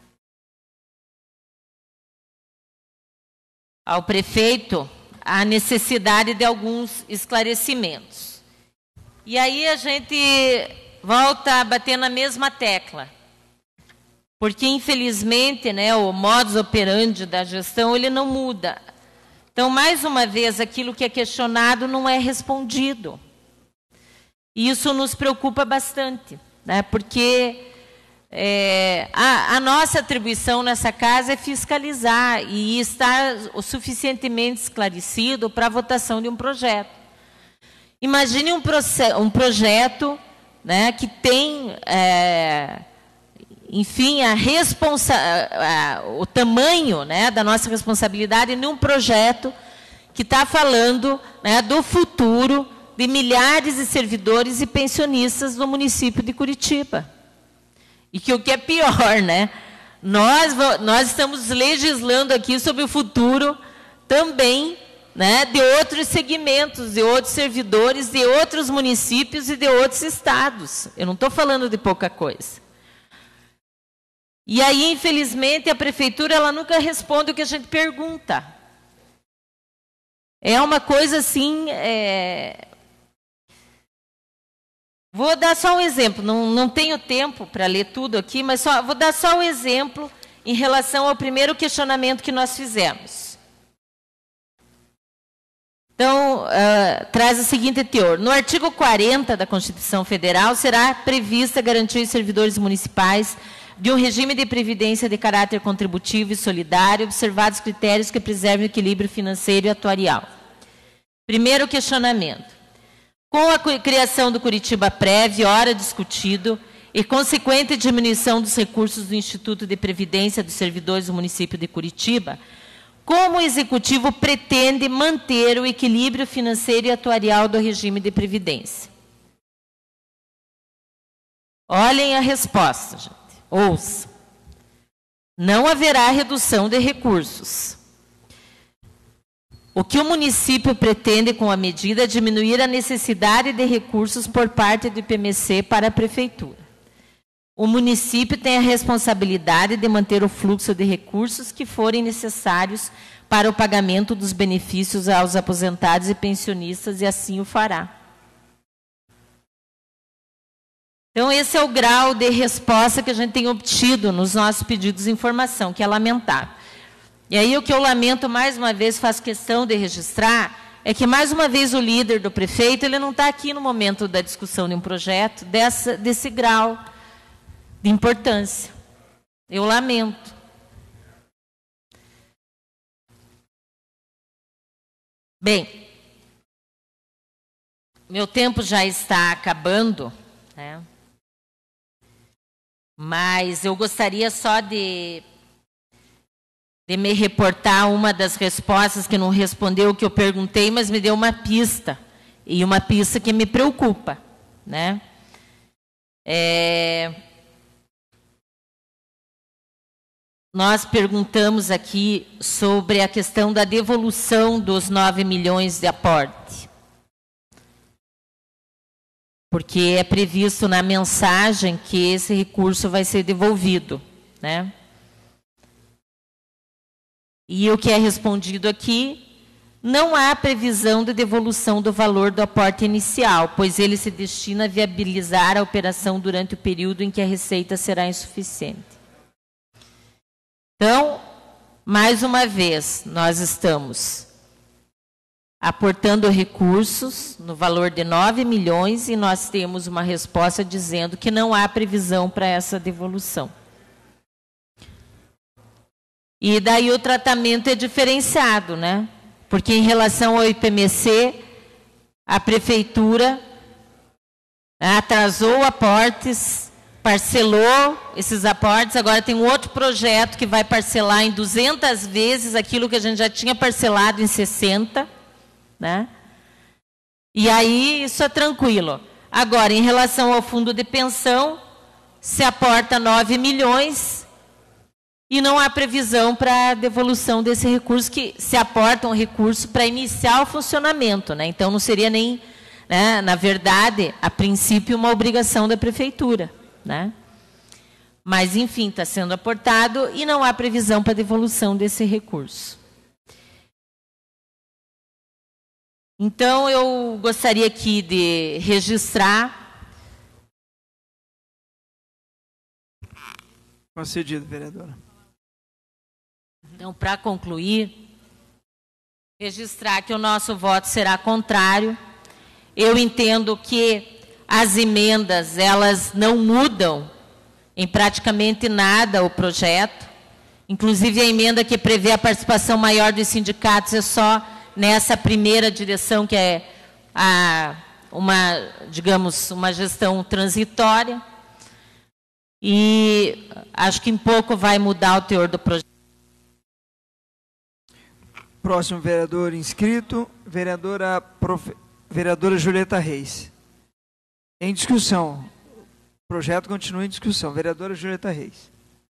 ao prefeito a necessidade de alguns esclarecimentos. E aí a gente volta a bater na mesma tecla, porque, infelizmente, né, o modus operandi da gestão ele não muda. Então, mais uma vez, aquilo que é questionado não é respondido. E isso nos preocupa bastante, né, porque é, a, a nossa atribuição nessa casa é fiscalizar e estar o suficientemente esclarecido para a votação de um projeto. Imagine um, um projeto, né, que tem... É, enfim, a responsa a, o tamanho, né, da nossa responsabilidade num projeto que está falando, né, do futuro de milhares de servidores e pensionistas no município de Curitiba. E que o que é pior, né, nós, nós estamos legislando aqui sobre o futuro também, né, de outros segmentos, de outros servidores, de outros municípios e de outros estados. Eu não estou falando de pouca coisa. E aí, infelizmente, a prefeitura ela nunca responde o que a gente pergunta. É uma coisa assim... É... Vou dar só um exemplo, não, não tenho tempo para ler tudo aqui, mas só, vou dar só um exemplo em relação ao primeiro questionamento que nós fizemos. Então, uh, traz o seguinte teor. No artigo quarenta da Constituição Federal, será prevista garantia aos servidores municipais de um regime de previdência de caráter contributivo e solidário, observados critérios que preservem o equilíbrio financeiro e atuarial. Primeiro questionamento. Com a criação do Curitiba Prévia, ora discutido, e consequente diminuição dos recursos do Instituto de Previdência dos Servidores do município de Curitiba, como o Executivo pretende manter o equilíbrio financeiro e atuarial do regime de previdência? Olhem a resposta, gente. Ouça. Não haverá redução de recursos. O que o município pretende com a medida é diminuir a necessidade de recursos por parte do I P M C para a prefeitura. O município tem a responsabilidade de manter o fluxo de recursos que forem necessários para o pagamento dos benefícios aos aposentados e pensionistas, e assim o fará. Então, esse é o grau de resposta que a gente tem obtido nos nossos pedidos de informação, que é lamentável. E aí, o que eu lamento, mais uma vez, faço questão de registrar, é que, mais uma vez, o líder do prefeito, ele não está aqui no momento da discussão de um projeto dessa, desse grau de importância. Eu lamento. Bem, meu tempo já está acabando, né? Mas eu gostaria só de, de me reportar uma das respostas que não respondeu o que eu perguntei, mas me deu uma pista, e uma pista que me preocupa, né? É... Nós perguntamos aqui sobre a questão da devolução dos nove milhões de aporte. Porque é previsto na mensagem que esse recurso vai ser devolvido, né? E o que é respondido aqui, não há previsão de devolução do valor do aporte inicial, pois ele se destina a viabilizar a operação durante o período em que a receita será insuficiente. Então, mais uma vez, nós estamos aportando recursos no valor de nove milhões e nós temos uma resposta dizendo que não há previsão para essa devolução. E daí o tratamento é diferenciado, né? Porque em relação ao I P M C, a prefeitura atrasou aportes, parcelou esses aportes, agora tem um outro projeto que vai parcelar em duzentas vezes aquilo que a gente já tinha parcelado em sessenta, né? E aí isso é tranquilo. Agora, em relação ao fundo de pensão, se aporta nove milhões e não há previsão para a devolução desse recurso, que se aporta um recurso para iniciar o funcionamento, né? Então não seria nem, né, na verdade, a princípio, uma obrigação da prefeitura, né? Mas, enfim, está sendo aportado e não há previsão para devolução desse recurso. Então, eu gostaria aqui de registrar. Concedido, vereadora. Então, para concluir, registrar que o nosso voto será contrário. Eu entendo que as emendas, elas não mudam em praticamente nada o projeto. Inclusive, a emenda que prevê a participação maior dos sindicatos é só nessa primeira direção, que é a, uma, digamos, uma gestão transitória. E acho que em pouco vai mudar o teor do projeto. Próximo vereador inscrito, vereadora, profe, vereadora Julieta Reis. Em discussão. O projeto continua em discussão. Vereadora Julieta Reis.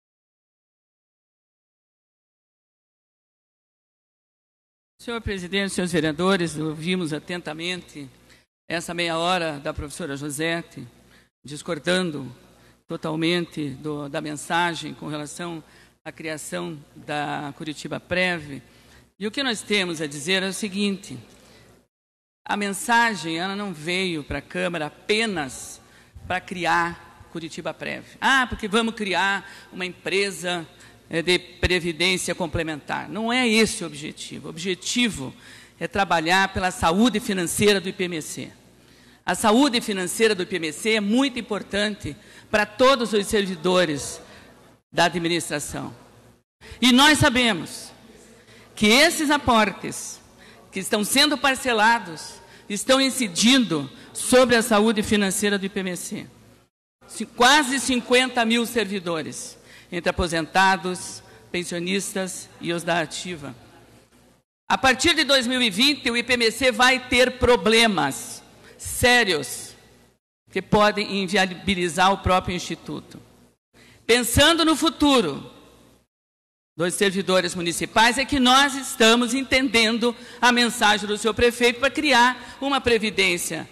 Senhor presidente, senhores vereadores, ouvimos atentamente essa meia hora da professora Josete, discordando totalmente do, da mensagem com relação à criação da Curitiba Prev. E o que nós temos a dizer é o seguinte: a mensagem ela não veio para a Câmara apenas para criar Curitiba Prev. Ah, porque vamos criar uma empresa de previdência complementar. Não é esse o objetivo. O objetivo é trabalhar pela saúde financeira do I P M C. A saúde financeira do I P M C é muito importante para todos os servidores da administração. E nós sabemos que esses aportes que estão sendo parcelados estão incidindo sobre a saúde financeira do I P M C. Quase cinquenta mil servidores, entre aposentados, pensionistas e os da ativa. A partir de dois mil e vinte, o I P M C vai ter problemas sérios que podem inviabilizar o próprio Instituto. Pensando no futuro dos servidores municipais, é que nós estamos entendendo a mensagem do senhor prefeito para criar uma previdência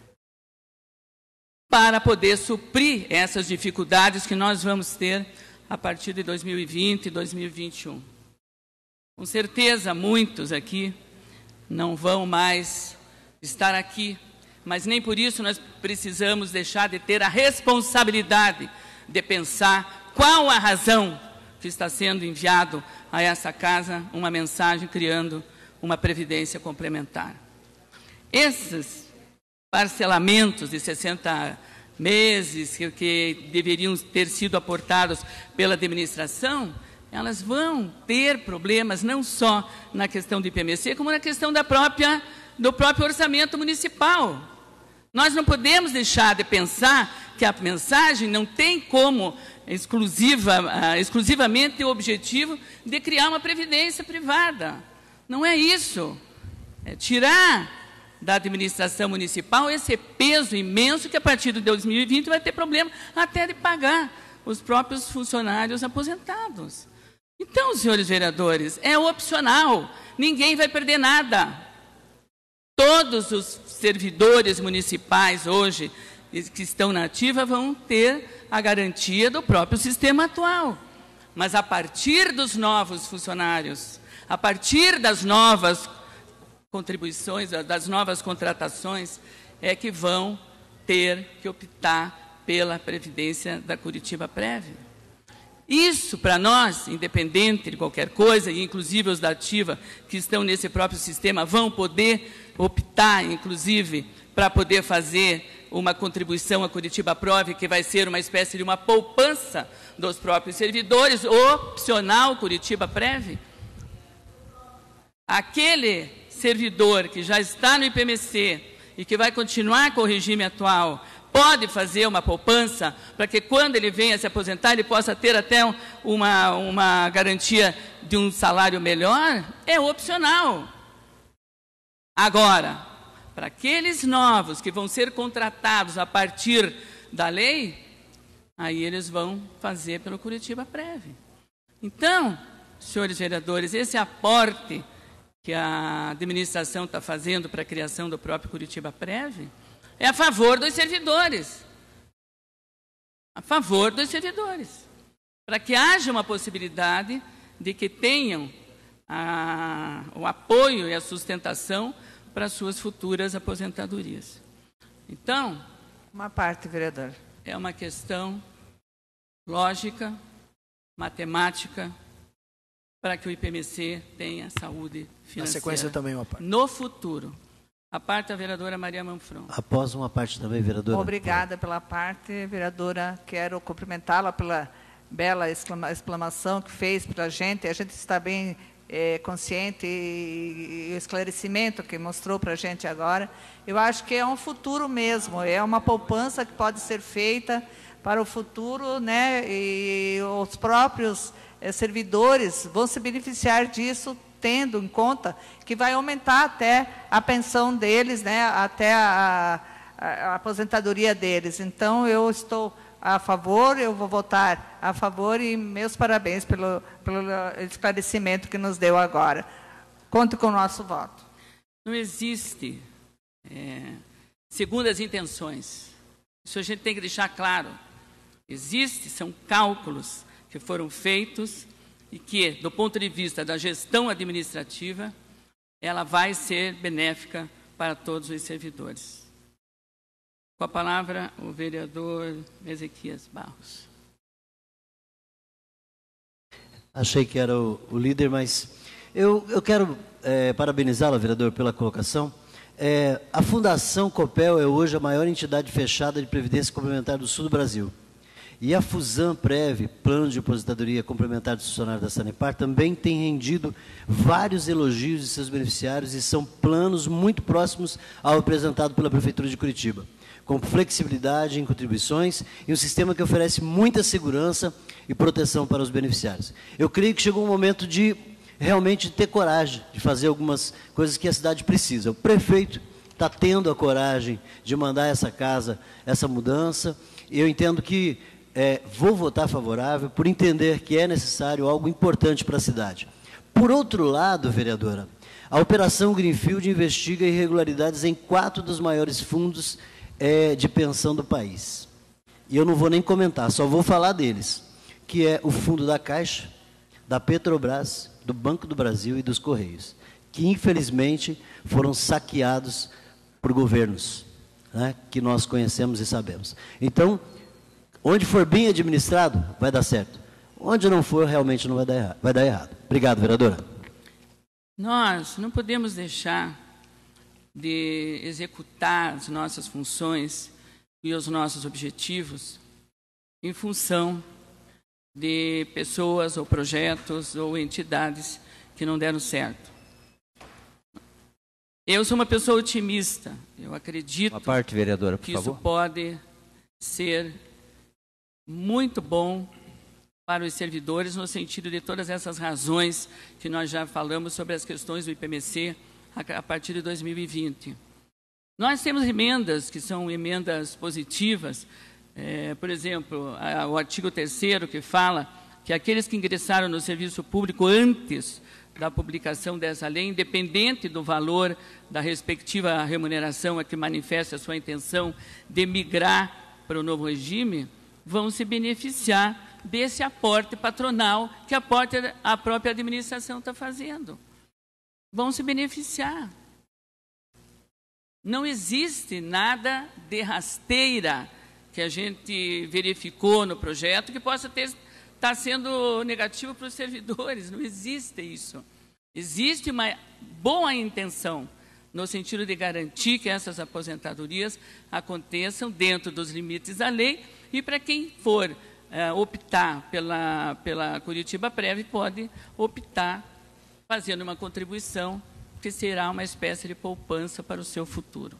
para poder suprir essas dificuldades que nós vamos ter a partir de dois mil e vinte e dois mil e vinte e um. Com certeza, muitos aqui não vão mais estar aqui, mas nem por isso nós precisamos deixar de ter a responsabilidade de pensar qual a razão que está sendo enviado a essa casa uma mensagem criando uma previdência complementar. Esses parcelamentos de sessenta meses que, que deveriam ter sido aportados pela administração, elas vão ter problemas não só na questão do I P M C, como na questão da própria, do próprio orçamento municipal. Nós não podemos deixar de pensar que a mensagem não tem como exclusiva, uh, exclusivamente o objetivo de criar uma previdência privada. Não é isso. É tirar da administração municipal esse peso imenso que a partir de dois mil e vinte vai ter problema até de pagar os próprios funcionários aposentados. Então, senhores vereadores, é opcional, ninguém vai perder nada. Todos os servidores municipais hoje que estão na ativa vão ter a garantia do próprio sistema atual. Mas a partir dos novos funcionários, a partir das novas contribuições, das novas contratações, é que vão ter que optar pela Previdência da Curitiba Prev. Isso, para nós, independente de qualquer coisa, e inclusive os da ativa que estão nesse próprio sistema, vão poder optar, inclusive, para poder fazer uma contribuição à Curitiba Prov, que vai ser uma espécie de uma poupança dos próprios servidores, opcional Curitiba Prev. Aquele servidor que já está no I P M C e que vai continuar com o regime atual, pode fazer uma poupança para que quando ele venha se aposentar, ele possa ter até uma, uma garantia de um salário melhor? É opcional. Agora, para aqueles novos que vão ser contratados a partir da lei, aí eles vão fazer pelo Curitiba Prev. Então, senhores vereadores, esse aporte que a administração está fazendo para a criação do próprio Curitiba Prev é a favor dos servidores. A favor dos servidores. Para que haja uma possibilidade de que tenham a, o apoio e a sustentação para suas futuras aposentadorias. Então, uma parte, vereador. É uma questão lógica, matemática, para que o I P M C tenha saúde financeira. Na sequência também uma parte. No futuro. A parte da vereadora Maria Manfron. Após uma parte também, vereadora. Obrigada pela parte, vereadora. Quero cumprimentá-la pela bela exclama, exclamação que fez para a gente. A gente está bem é, consciente e, e o esclarecimento que mostrou para a gente agora. Eu acho que é um futuro mesmo, é uma poupança que pode ser feita para o futuro, né? E os próprios é, servidores vão se beneficiar disso, tendo em conta que vai aumentar até a pensão deles, né, até a, a, a aposentadoria deles. Então, eu estou a favor, eu vou votar a favor e meus parabéns pelo, pelo esclarecimento que nos deu agora. Conte com o nosso voto. Não existe é, segundas intenções. Isso a gente tem que deixar claro. Existe, são cálculos que foram feitos e que, do ponto de vista da gestão administrativa, ela vai ser benéfica para todos os servidores. Com a palavra, o vereador Ezequias Barros. Achei que era o, o líder, mas eu, eu quero é, parabenizá-la, vereador, pela colocação. É, a Fundação Copel é hoje a maior entidade fechada de previdência complementar do sul do Brasil. E a Fusan Prev, Plano de Aposentadoria Complementar dos Funcionários da Sanepar, também tem rendido vários elogios de seus beneficiários e são planos muito próximos ao apresentado pela Prefeitura de Curitiba, com flexibilidade em contribuições e um sistema que oferece muita segurança e proteção para os beneficiários. Eu creio que chegou um momento de realmente ter coragem de fazer algumas coisas que a cidade precisa. O prefeito está tendo a coragem de mandar essa casa, essa mudança, e eu entendo que É, vou votar favorável por entender que é necessário algo importante para a cidade. Por outro lado, vereadora, a Operação Greenfield investiga irregularidades em quatro dos maiores fundos é, de pensão do país. E eu não vou nem comentar, só vou falar deles, que é o fundo da Caixa, da Petrobras, do Banco do Brasil e dos Correios, que infelizmente foram saqueados por governos, né, que nós conhecemos e sabemos. Então, onde for bem administrado, vai dar certo. Onde não for, realmente não vai dar errado. Vai dar errado. Obrigado, vereadora. Nós não podemos deixar de executar as nossas funções e os nossos objetivos em função de pessoas ou projetos ou entidades que não deram certo. Eu sou uma pessoa otimista. Eu acredito uma parte, vereadora, por que favor. isso pode ser muito bom para os servidores, no sentido de todas essas razões que nós já falamos sobre as questões do I P M C a partir de dois mil e vinte. Nós temos emendas que são emendas positivas, é, por exemplo, a, o artigo terceiro que fala que aqueles que ingressaram no serviço público antes da publicação dessa lei, independente do valor da respectiva remuneração a que manifesta a sua intenção de migrar para o novo regime, vão se beneficiar desse aporte patronal que a própria administração está fazendo. Vão se beneficiar. Não existe nada de rasteira que a gente verificou no projeto que possa ter, estar sendo negativo para os servidores. Não existe isso. Existe uma boa intenção no sentido de garantir que essas aposentadorias aconteçam dentro dos limites da lei, e para quem for é, optar pela, pela Curitiba Prev, pode optar fazendo uma contribuição que será uma espécie de poupança para o seu futuro.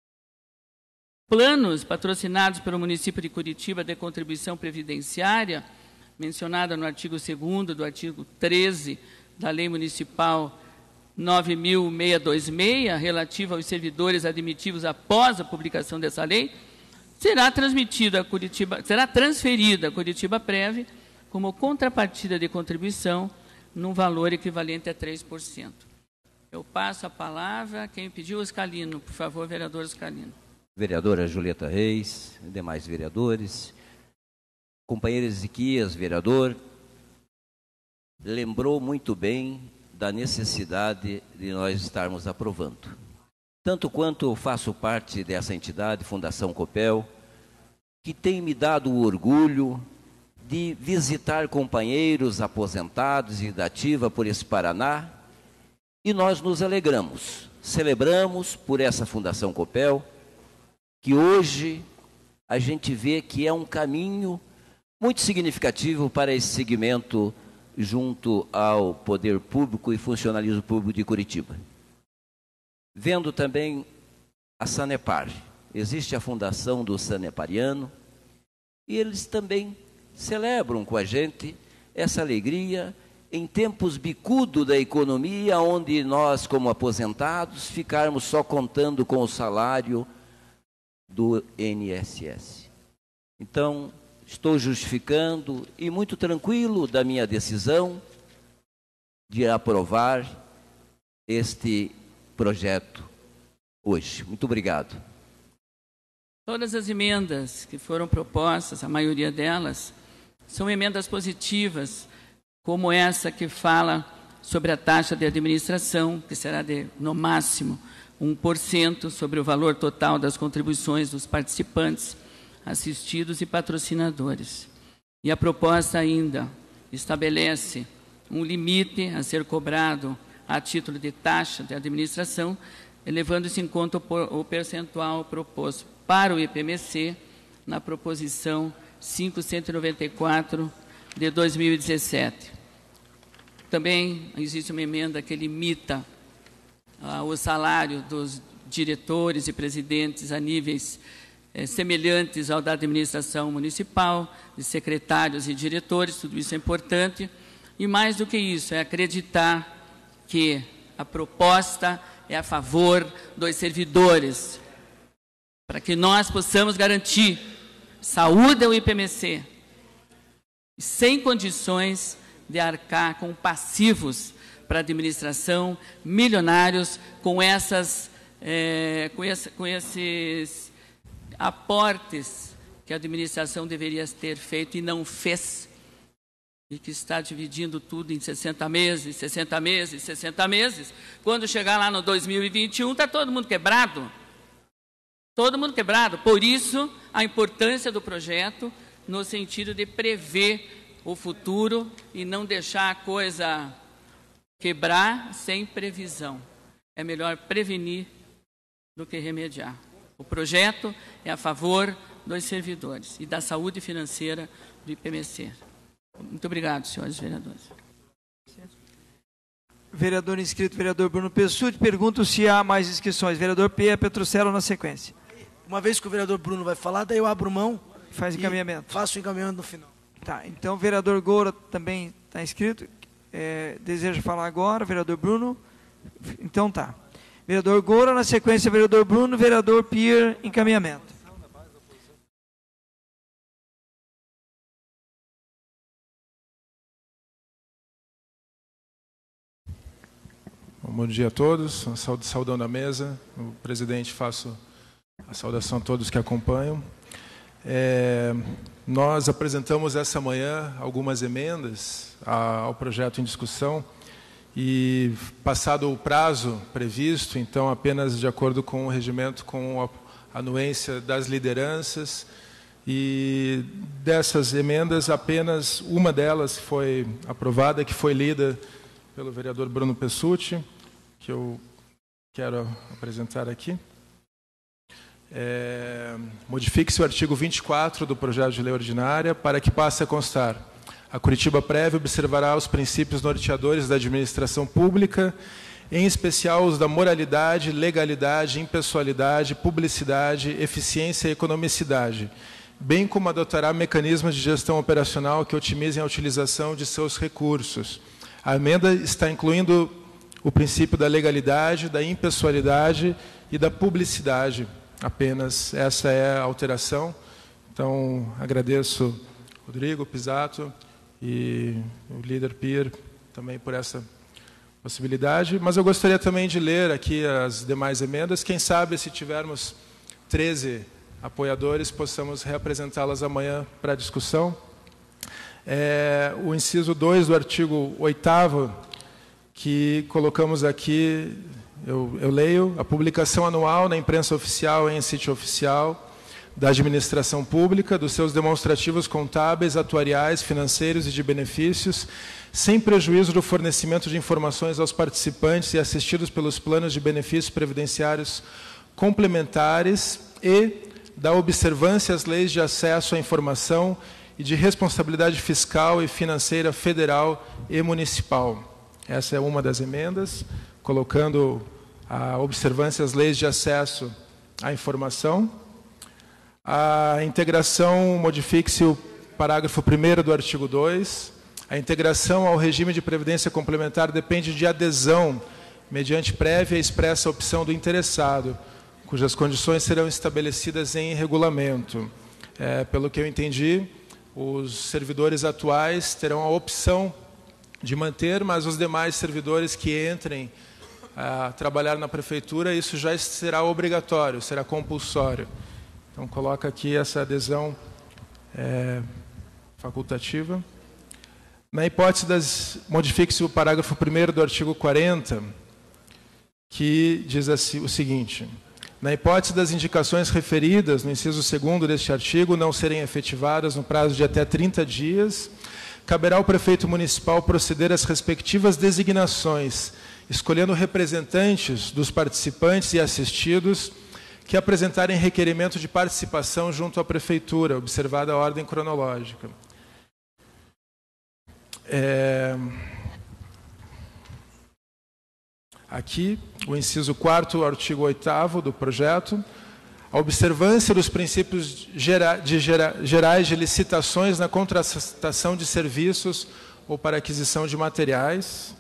Planos patrocinados pelo município de Curitiba de contribuição previdenciária, mencionada no artigo segundo do artigo treze da Lei Municipal nove mil seiscentos e vinte e seis, relativa aos servidores admitidos após a publicação dessa lei, será transmitida a Curitiba, será transferida a Curitiba Prev como contrapartida de contribuição num valor equivalente a três por cento. Eu passo a palavra a quem pediu, o Scalino. Por favor, vereador Scalino. Vereadora Julieta Reis, demais vereadores, companheiro Ezequias, vereador, lembrou muito bem da necessidade de nós estarmos aprovando. Tanto quanto eu faço parte dessa entidade, Fundação Copel, que tem me dado o orgulho de visitar companheiros aposentados e da ativa por esse Paraná, e nós nos alegramos, celebramos por essa Fundação Copel, que hoje a gente vê que é um caminho muito significativo para esse segmento junto ao poder público e funcionalismo público de Curitiba. Vendo também a Sanepar, existe a fundação do Sanepariano, e eles também celebram com a gente essa alegria em tempos bicudo da economia, onde nós, como aposentados, ficarmos só contando com o salário do I N S S. Então, estou justificando e muito tranquilo da minha decisão de aprovar este projeto hoje. Muito obrigado. Todas as emendas que foram propostas, a maioria delas, são emendas positivas, como essa que fala sobre a taxa de administração, que será de, no máximo, um por cento sobre o valor total das contribuições dos participantes, assistidos e patrocinadores. E a proposta ainda estabelece um limite a ser cobrado a título de taxa de administração, elevando-se em conta o percentual proposto para o I P M C na proposição quinhentos e noventa e quatro de dois mil e dezessete. Também existe uma emenda que limita ah, o salário dos diretores e presidentes a níveis eh, semelhantes ao da administração municipal, de secretários e diretores. Tudo isso é importante. E mais do que isso, é acreditar que a proposta é a favor dos servidores, para que nós possamos garantir saúde ao I P M C, sem condições de arcar com passivos para a administração, milionários, com, essas, é, com, esse, com esses aportes que a administração deveria ter feito e não fez, e que está dividindo tudo em sessenta meses, sessenta meses, sessenta meses. Quando chegar lá no dois mil e vinte e um, está todo mundo quebrado. Todo mundo quebrado. Por isso, a importância do projeto no sentido de prever o futuro e não deixar a coisa quebrar sem previsão. É melhor prevenir do que remediar. O projeto é a favor dos servidores e da saúde financeira do I P M C. Muito obrigado, senhores vereadores. Vereador inscrito, vereador Bruno Pessutti. Pergunto se há mais inscrições. Vereador Pia Petrocelo na sequência. Uma vez que o vereador Bruno vai falar, daí eu abro mão. Faz encaminhamento. Faço o encaminhamento no final. Tá, então o vereador Goura também está inscrito. É, deseja falar agora, vereador Bruno? Então tá. Vereador Goura, na sequência, vereador Bruno, vereador Pier, encaminhamento. Bom dia a todos, saudão da mesa, o presidente, faço a saudação a todos que acompanham. É, nós apresentamos essa manhã algumas emendas ao projeto em discussão e, passado o prazo previsto, então apenas de acordo com o regimento, com a anuência das lideranças, e dessas emendas apenas uma delas foi aprovada, que foi lida pelo vereador Bruno Pessutti, que eu quero apresentar aqui. É, modifique-se o artigo vinte e quatro do projeto de lei ordinária para que passe a constar: a Curitiba Prévia observará os princípios norteadores da administração pública, em especial os da moralidade, legalidade, impessoalidade, publicidade, eficiência e economicidade, bem como adotará mecanismos de gestão operacional que otimizem a utilização de seus recursos. A emenda está incluindo o princípio da legalidade, da impessoalidade e da publicidade. Apenas essa é a alteração. Então, agradeço Rodrigo Pisato e o líder Pier também por essa possibilidade. Mas eu gostaria também de ler aqui as demais emendas. Quem sabe, se tivermos treze apoiadores, possamos reapresentá-las amanhã para discussão. É, o inciso dois do artigo oitavo, que colocamos aqui, eu, eu leio: a publicação anual na imprensa oficial e em sítio oficial da administração pública dos seus demonstrativos contábeis, atuariais, financeiros e de benefícios, sem prejuízo do fornecimento de informações aos participantes e assistidos pelos planos de benefícios previdenciários complementares e da observância às leis de acesso à informação e de responsabilidade fiscal e financeira federal e municipal. Essa é uma das emendas, colocando a observância às leis de acesso à informação. A integração, modifique-se o parágrafo primeiro do artigo dois. A integração ao regime de previdência complementar depende de adesão, mediante prévia e expressa opção do interessado, cujas condições serão estabelecidas em regulamento. É, pelo que eu entendi, os servidores atuais terão a opção de manter, mas os demais servidores que entrem a trabalhar na prefeitura, isso já será obrigatório, será compulsório. Então, coloca aqui essa adesão é, facultativa. Na hipótese das... Modifique-se o parágrafo primeiro do artigo quarenta, que diz assim, o seguinte: na hipótese das indicações referidas no inciso segundo deste artigo não serem efetivadas no prazo de até trinta dias, caberá ao prefeito municipal proceder às respectivas designações, escolhendo representantes dos participantes e assistidos que apresentarem requerimento de participação junto à prefeitura, observada a ordem cronológica. É... Aqui, o inciso quarto, artigo oitavo do projeto: a observância dos princípios gera, de gera, gerais de licitações na contratação de serviços ou para aquisição de materiais.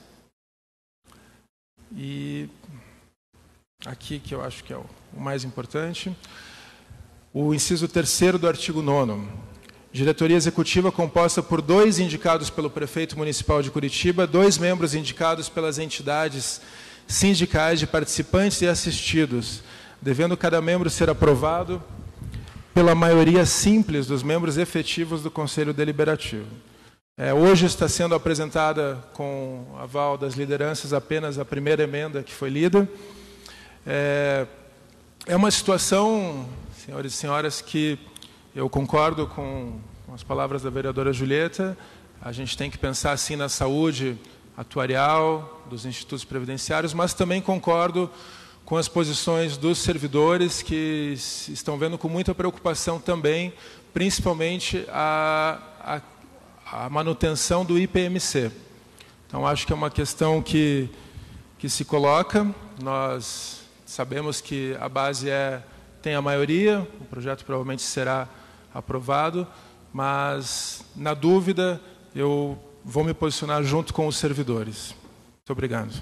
E aqui, que eu acho que é o, o mais importante, o inciso terceiro do artigo nono. Diretoria executiva composta por dois indicados pelo prefeito municipal de Curitiba, dois membros indicados pelas entidades sindicais de participantes e assistidos, devendo cada membro ser aprovado pela maioria simples dos membros efetivos do Conselho Deliberativo. É, hoje está sendo apresentada, com aval das lideranças, apenas a primeira emenda que foi lida. É, é uma situação, senhores e senhoras, que eu concordo com, com as palavras da vereadora Julieta. A gente tem que pensar, assim, na saúde atuarial dos institutos previdenciários, mas também concordo com as posições dos servidores, que estão vendo com muita preocupação também, principalmente a, a, a manutenção do I P M C. Então, acho que é uma questão que, que se coloca. Nós sabemos que a base é, tem a maioria, o projeto provavelmente será aprovado, mas, na dúvida, eu vou me posicionar junto com os servidores. Muito obrigado.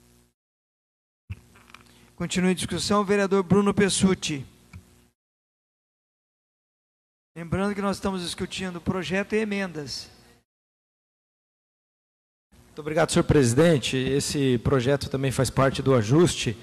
Continue a discussão, vereador Bruno Pessutti. Lembrando que nós estamos discutindo projeto e emendas. Muito obrigado, senhor presidente. Esse projeto também faz parte do ajuste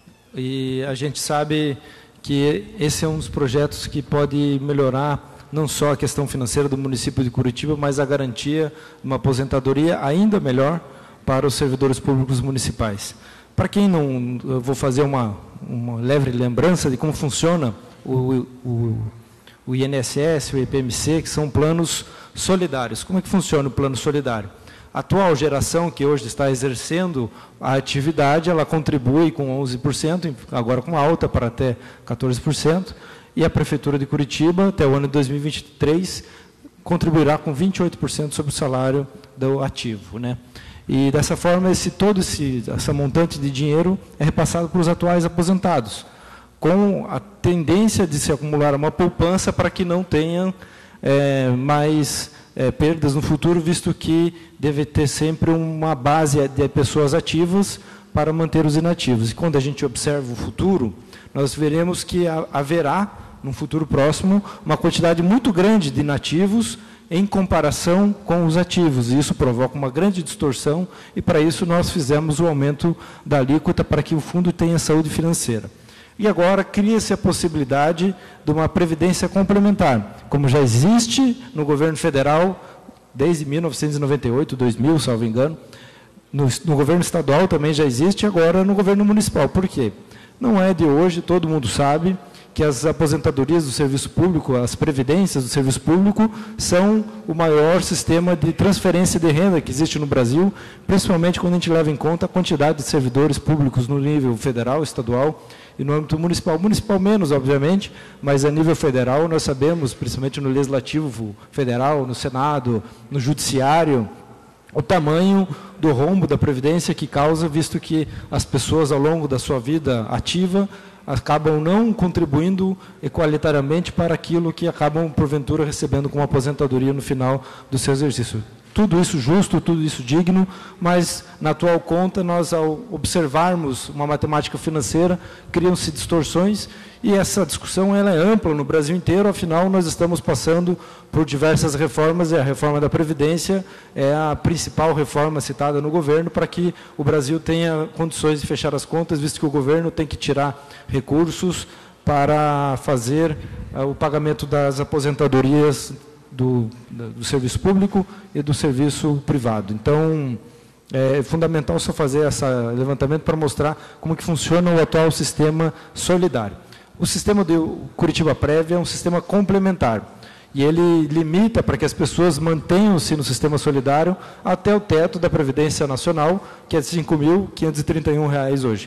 e a gente sabe que esse é um dos projetos que pode melhorar não só a questão financeira do município de Curitiba, mas a garantia de uma aposentadoria ainda melhor para os servidores públicos municipais. Para quem não, eu vou fazer uma, uma leve lembrança de como funciona o, o, o I N S S, o I P M C, que são planos solidários. Como é que funciona o plano solidário? A atual geração que hoje está exercendo a atividade, ela contribui com onze por cento, agora com alta para até quatorze por cento, e a Prefeitura de Curitiba, até o ano de dois mil e vinte e três, contribuirá com vinte e oito por cento sobre o salário do ativo, né? E dessa forma, esse, todo esse, essa montante de dinheiro é repassado para os atuais aposentados, com a tendência de se acumular uma poupança para que não tenham é, mais é, perdas no futuro, visto que deve ter sempre uma base de pessoas ativas para manter os inativos. E quando a gente observa o futuro, nós veremos que haverá, no futuro próximo, uma quantidade muito grande de inativos em comparação com os ativos. E isso provoca uma grande distorção e, para isso, nós fizemos o aumento da alíquota para que o fundo tenha saúde financeira. E agora cria-se a possibilidade de uma previdência complementar, como já existe no governo federal desde mil novecentos e noventa e oito, dois mil, salvo engano. No, no governo estadual também já existe, agora no governo municipal. Por quê? Não é de hoje, todo mundo sabe que as aposentadorias do serviço público, as previdências do serviço público, são o maior sistema de transferência de renda que existe no Brasil, principalmente quando a gente leva em conta a quantidade de servidores públicos no nível federal, estadual e no âmbito municipal. Municipal menos, obviamente, mas a nível federal nós sabemos, principalmente no Legislativo Federal, no Senado, no Judiciário, o tamanho do rombo da Previdência que causa, visto que as pessoas, ao longo da sua vida ativa, acabam não contribuindo equalitariamente para aquilo que acabam, porventura, recebendo como aposentadoria no final do seu exercício. Tudo isso justo, tudo isso digno, mas, na atual conta, nós, ao observarmos uma matemática financeira, criam-se distorções, e essa discussão ela é ampla no Brasil inteiro, afinal, nós estamos passando por diversas reformas, e a reforma da Previdência é a principal reforma citada no governo para que o Brasil tenha condições de fechar as contas, visto que o governo tem que tirar recursos para fazer uh, o pagamento das aposentadorias do, do serviço público e do serviço privado. Então, é fundamental só fazer esse levantamento para mostrar como que funciona o atual sistema solidário. O sistema do Curitiba Prévia é um sistema complementar, e ele limita para que as pessoas mantenham-se no sistema solidário até o teto da Previdência Nacional, que é de cinco mil quinhentos e trinta e um reais hoje.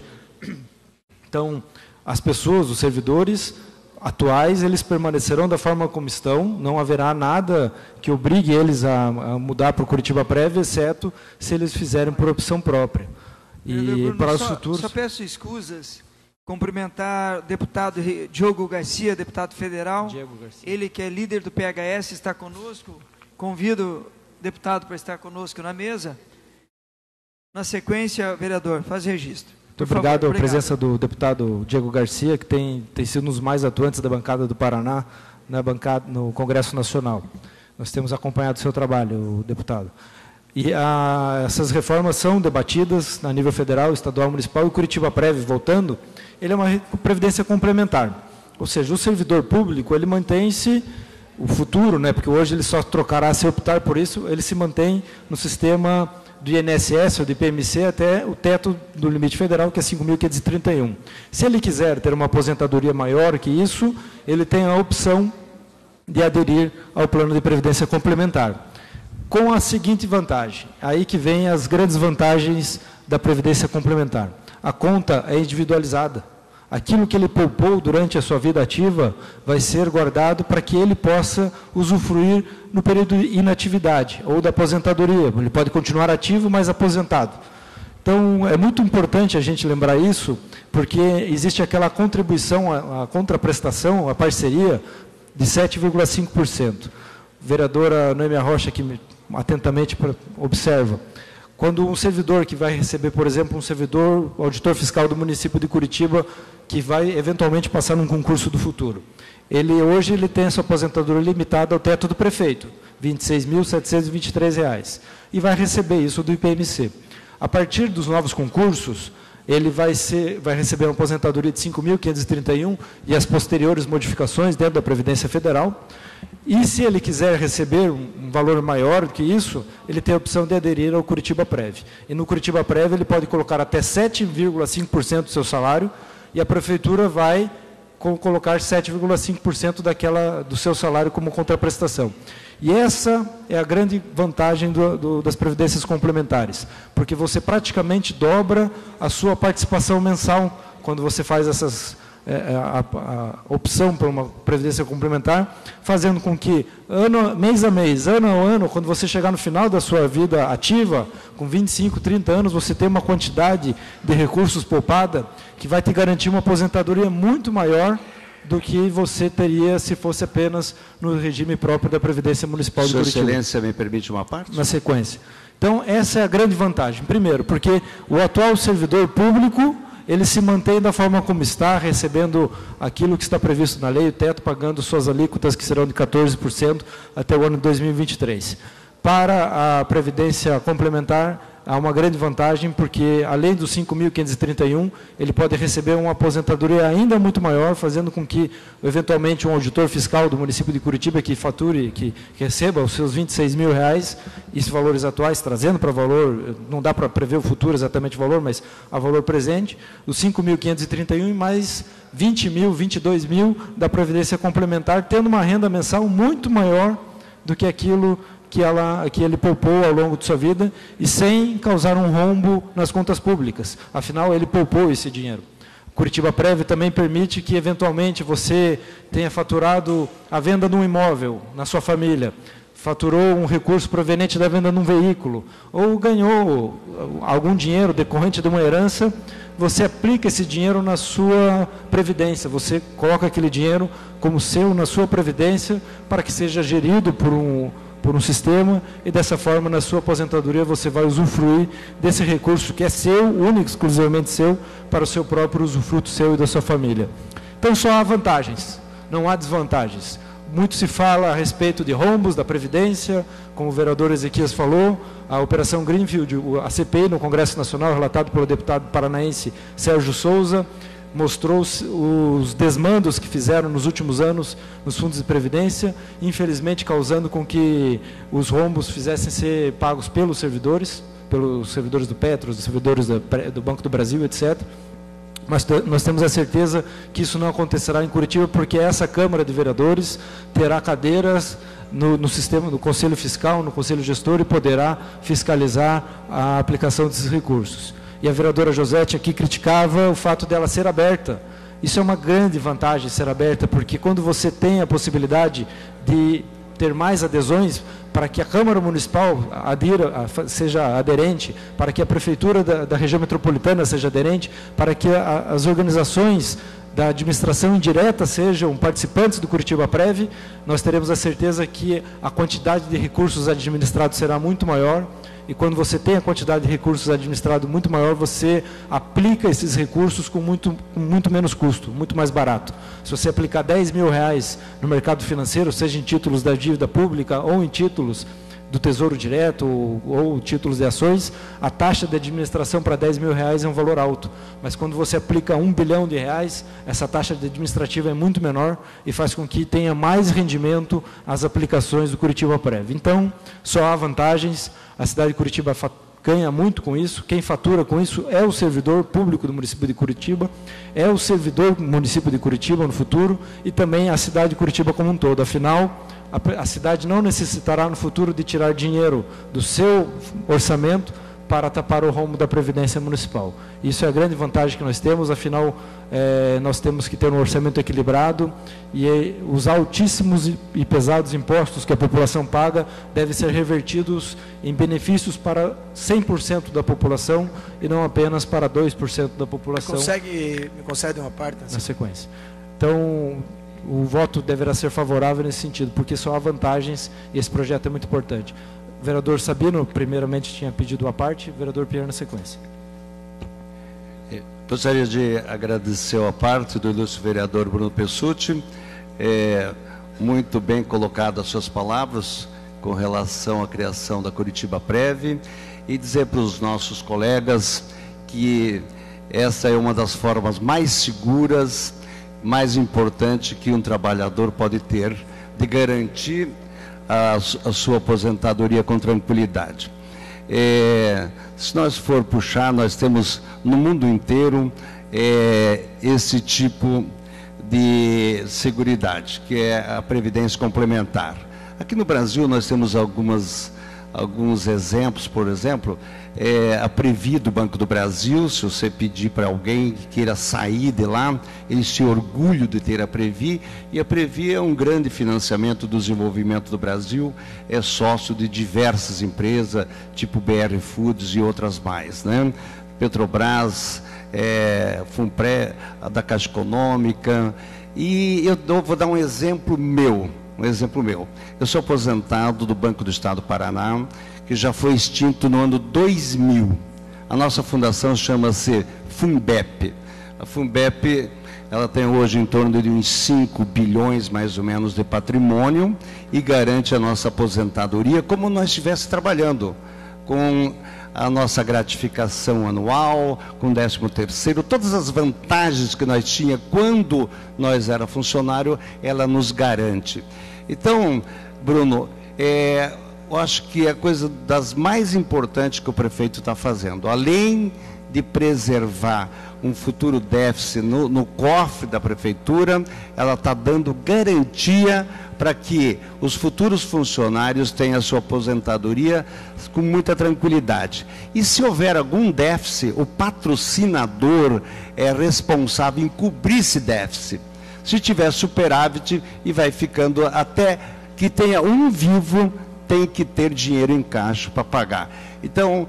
Então, as pessoas, os servidores atuais, eles permanecerão da forma como estão, não haverá nada que obrigue eles a, a mudar para o Curitiba Prévia, exceto se eles fizerem por opção própria. E Bruno, para os só, futuros... Só peço escusas, cumprimentar o deputado Diogo Garcia, deputado federal. Diego Garcia. Ele que é líder do P H S, está conosco. Convido o deputado para estar conosco na mesa. Na sequência, vereador, faz registro. Muito obrigado à presença do deputado Diego Garcia, que tem, tem sido um dos mais atuantes da bancada do Paraná na bancada, no Congresso Nacional. Nós temos acompanhado o seu trabalho, deputado. E a, essas reformas são debatidas a nível federal, estadual, municipal, e o Curitiba Prévia, voltando, ele é uma previdência complementar. Ou seja, o servidor público, ele mantém-se, o futuro, né, porque hoje ele só trocará se optar por isso, ele se mantém no sistema do I N S S ou do I P M C até o teto do limite federal, que é cinco mil quinhentos e trinta e um. Se ele quiser ter uma aposentadoria maior que isso, ele tem a opção de aderir ao plano de previdência complementar. Com a seguinte vantagem, aí que vem as grandes vantagens da previdência complementar. A conta é individualizada. Aquilo que ele poupou durante a sua vida ativa vai ser guardado para que ele possa usufruir no período de inatividade ou da aposentadoria. Ele pode continuar ativo, mas aposentado. Então, é muito importante a gente lembrar isso, porque existe aquela contribuição, a, a contraprestação, a parceria de sete vírgula cinco por cento. Vereadora Noêmia Rocha, que me, atentamente observa. Quando um servidor que vai receber, por exemplo, um servidor, auditor fiscal do município de Curitiba, que vai eventualmente passar num concurso do futuro. Ele, hoje ele tem a sua aposentadoria limitada ao teto do prefeito, vinte e seis mil setecentos e vinte e três reais. E vai receber isso do I P M C. A partir dos novos concursos, ele vai, ser, vai receber uma aposentadoria de cinco mil quinhentos e trinta e um e as posteriores modificações dentro da Previdência Federal. E se ele quiser receber um valor maior do que isso, ele tem a opção de aderir ao Curitiba Prev. E no Curitiba Prev ele pode colocar até sete vírgula cinco por cento do seu salário e a Prefeitura vai colocar sete vírgula cinco por cento daquela, do seu salário como contraprestação. E essa é a grande vantagem do, do, das previdências complementares, porque você praticamente dobra a sua participação mensal quando você faz essas, é, a, a opção para uma previdência complementar, fazendo com que, ano, mês a mês, ano a ano, quando você chegar no final da sua vida ativa, com vinte e cinco, trinta anos, você tem uma quantidade de recursos poupada que vai te garantir uma aposentadoria muito maior do que você teria se fosse apenas no regime próprio da Previdência Municipal de Curitiba. Sua Excelência, me permite uma parte? Na sequência. Então, essa é a grande vantagem. Primeiro, porque o atual servidor público, ele se mantém da forma como está, recebendo aquilo que está previsto na lei, o teto, pagando suas alíquotas, que serão de quatorze por cento até o ano de dois mil e vinte e três. Para a Previdência Complementar, há uma grande vantagem, porque, além dos cinco mil quinhentos e trinta e um, ele pode receber uma aposentadoria ainda muito maior, fazendo com que, eventualmente, um auditor fiscal do município de Curitiba que fature, que, que receba os seus vinte e seis mil reais, esses valores atuais, trazendo para valor, não dá para prever o futuro exatamente o valor, mas a valor presente, os cinco mil quinhentos e trinta e um e mais vinte mil, vinte e dois mil da Previdência Complementar, tendo uma renda mensal muito maior do que aquilo que, ela, que ele poupou ao longo de sua vida e sem causar um rombo nas contas públicas. Afinal, ele poupou esse dinheiro. Curitiba Prev também permite que, eventualmente, você tenha faturado a venda de um imóvel na sua família, faturou um recurso proveniente da venda de um veículo, ou ganhou algum dinheiro decorrente de uma herança, você aplica esse dinheiro na sua previdência, você coloca aquele dinheiro como seu na sua previdência para que seja gerido por um por um sistema, e dessa forma, na sua aposentadoria, você vai usufruir desse recurso que é seu, único, exclusivamente seu, para o seu próprio usufruto seu e da sua família. Então, só há vantagens, não há desvantagens. Muito se fala a respeito de rombos da Previdência, como o vereador Ezequias falou, a Operação Greenfield, a C P I no Congresso Nacional, relatado pelo deputado paranaense Sérgio Souza, mostrou os desmandos que fizeram nos últimos anos nos fundos de previdência, infelizmente causando com que os rombos fizessem ser pagos pelos servidores, pelos servidores do Petros, dos servidores do Banco do Brasil, etcétera. Mas nós temos a certeza que isso não acontecerá em Curitiba, porque essa Câmara de Vereadores terá cadeiras no, no sistema do Conselho Fiscal, no Conselho Gestor, e poderá fiscalizar a aplicação desses recursos. E a vereadora Josete aqui criticava o fato dela ser aberta. Isso é uma grande vantagem, ser aberta, porque quando você tem a possibilidade de ter mais adesões, para que a Câmara Municipal adira, seja aderente, para que a Prefeitura da, da região metropolitana seja aderente, para que a, as organizações da administração indireta sejam participantes do Curitiba Prev, nós teremos a certeza que a quantidade de recursos administrados será muito maior. E quando você tem a quantidade de recursos administrados muito maior, você aplica esses recursos com muito, com muito menos custo, muito mais barato. Se você aplicar dez mil reais no mercado financeiro, seja em títulos da dívida pública ou em títulos do Tesouro Direto ou, ou títulos de ações, a taxa de administração para dez mil reais é um valor alto. Mas quando você aplica um bilhão de reais, essa taxa de administrativa é muito menor e faz com que tenha mais rendimento as aplicações do Curitiba Prev. Então, só há vantagens. A cidade de Curitiba ganha muito com isso. Quem fatura com isso é o servidor público do município de Curitiba, é o servidor do município de Curitiba no futuro e também a cidade de Curitiba como um todo. Afinal, a, a cidade não necessitará no futuro de tirar dinheiro do seu orçamento para tapar o rombo da Previdência Municipal. Isso é a grande vantagem que nós temos, afinal, é, nós temos que ter um orçamento equilibrado e é, os altíssimos e pesados impostos que a população paga devem ser revertidos em benefícios para cem por cento da população e não apenas para dois por cento da população. Consegue, me concede uma parte? Na sequência. Então, o voto deverá ser favorável nesse sentido, porque só há vantagens e esse projeto é muito importante. O vereador Sabino, primeiramente, tinha pedido a parte. O vereador Pierre, na sequência. Gostaria de agradecer a parte do ilustre vereador Bruno Pessutti. É, muito bem colocado as suas palavras com relação à criação da Curitiba Prev e dizer para os nossos colegas que essa é uma das formas mais seguras, mais importante que um trabalhador pode ter de garantir a, a sua aposentadoria com tranquilidade. É, se nós for puxar, nós temos no mundo inteiro é, esse tipo de seguridade, que é a previdência complementar. Aqui no Brasil nós temos algumas, alguns exemplos, por exemplo, é, a Previ do Banco do Brasil. Se você pedir para alguém que queira sair de lá, eles têm orgulho de ter a Previ, e a Previ é um grande financiamento do desenvolvimento do Brasil, é sócio de diversas empresas, tipo B R Foods e outras mais, né? Petrobras, é, Funpré, a da Caixa Econômica. E eu dou, vou dar um exemplo meu, um exemplo meu. Eu sou aposentado do Banco do Estado do Paraná, que já foi extinto no ano dois mil. A nossa fundação chama-se Funbep. A Funbep, ela tem hoje em torno de uns cinco bilhões, mais ou menos, de patrimônio e garante a nossa aposentadoria como nós estivéssemos trabalhando, com a nossa gratificação anual, com décimo terceiro, todas as vantagens que nós tínhamos quando nós era funcionário, ela nos garante. Então, Bruno, é, eu acho que é a coisa das mais importantes que o prefeito está fazendo, além de preservar um futuro déficit no, no cofre da prefeitura, ela está dando garantia para que os futuros funcionários tenham a sua aposentadoria com muita tranquilidade. E se houver algum déficit, o patrocinador é responsável em cobrir esse déficit. Se tiver superávit, e vai ficando até que tenha um vivo, tem que ter dinheiro em caixa para pagar. Então,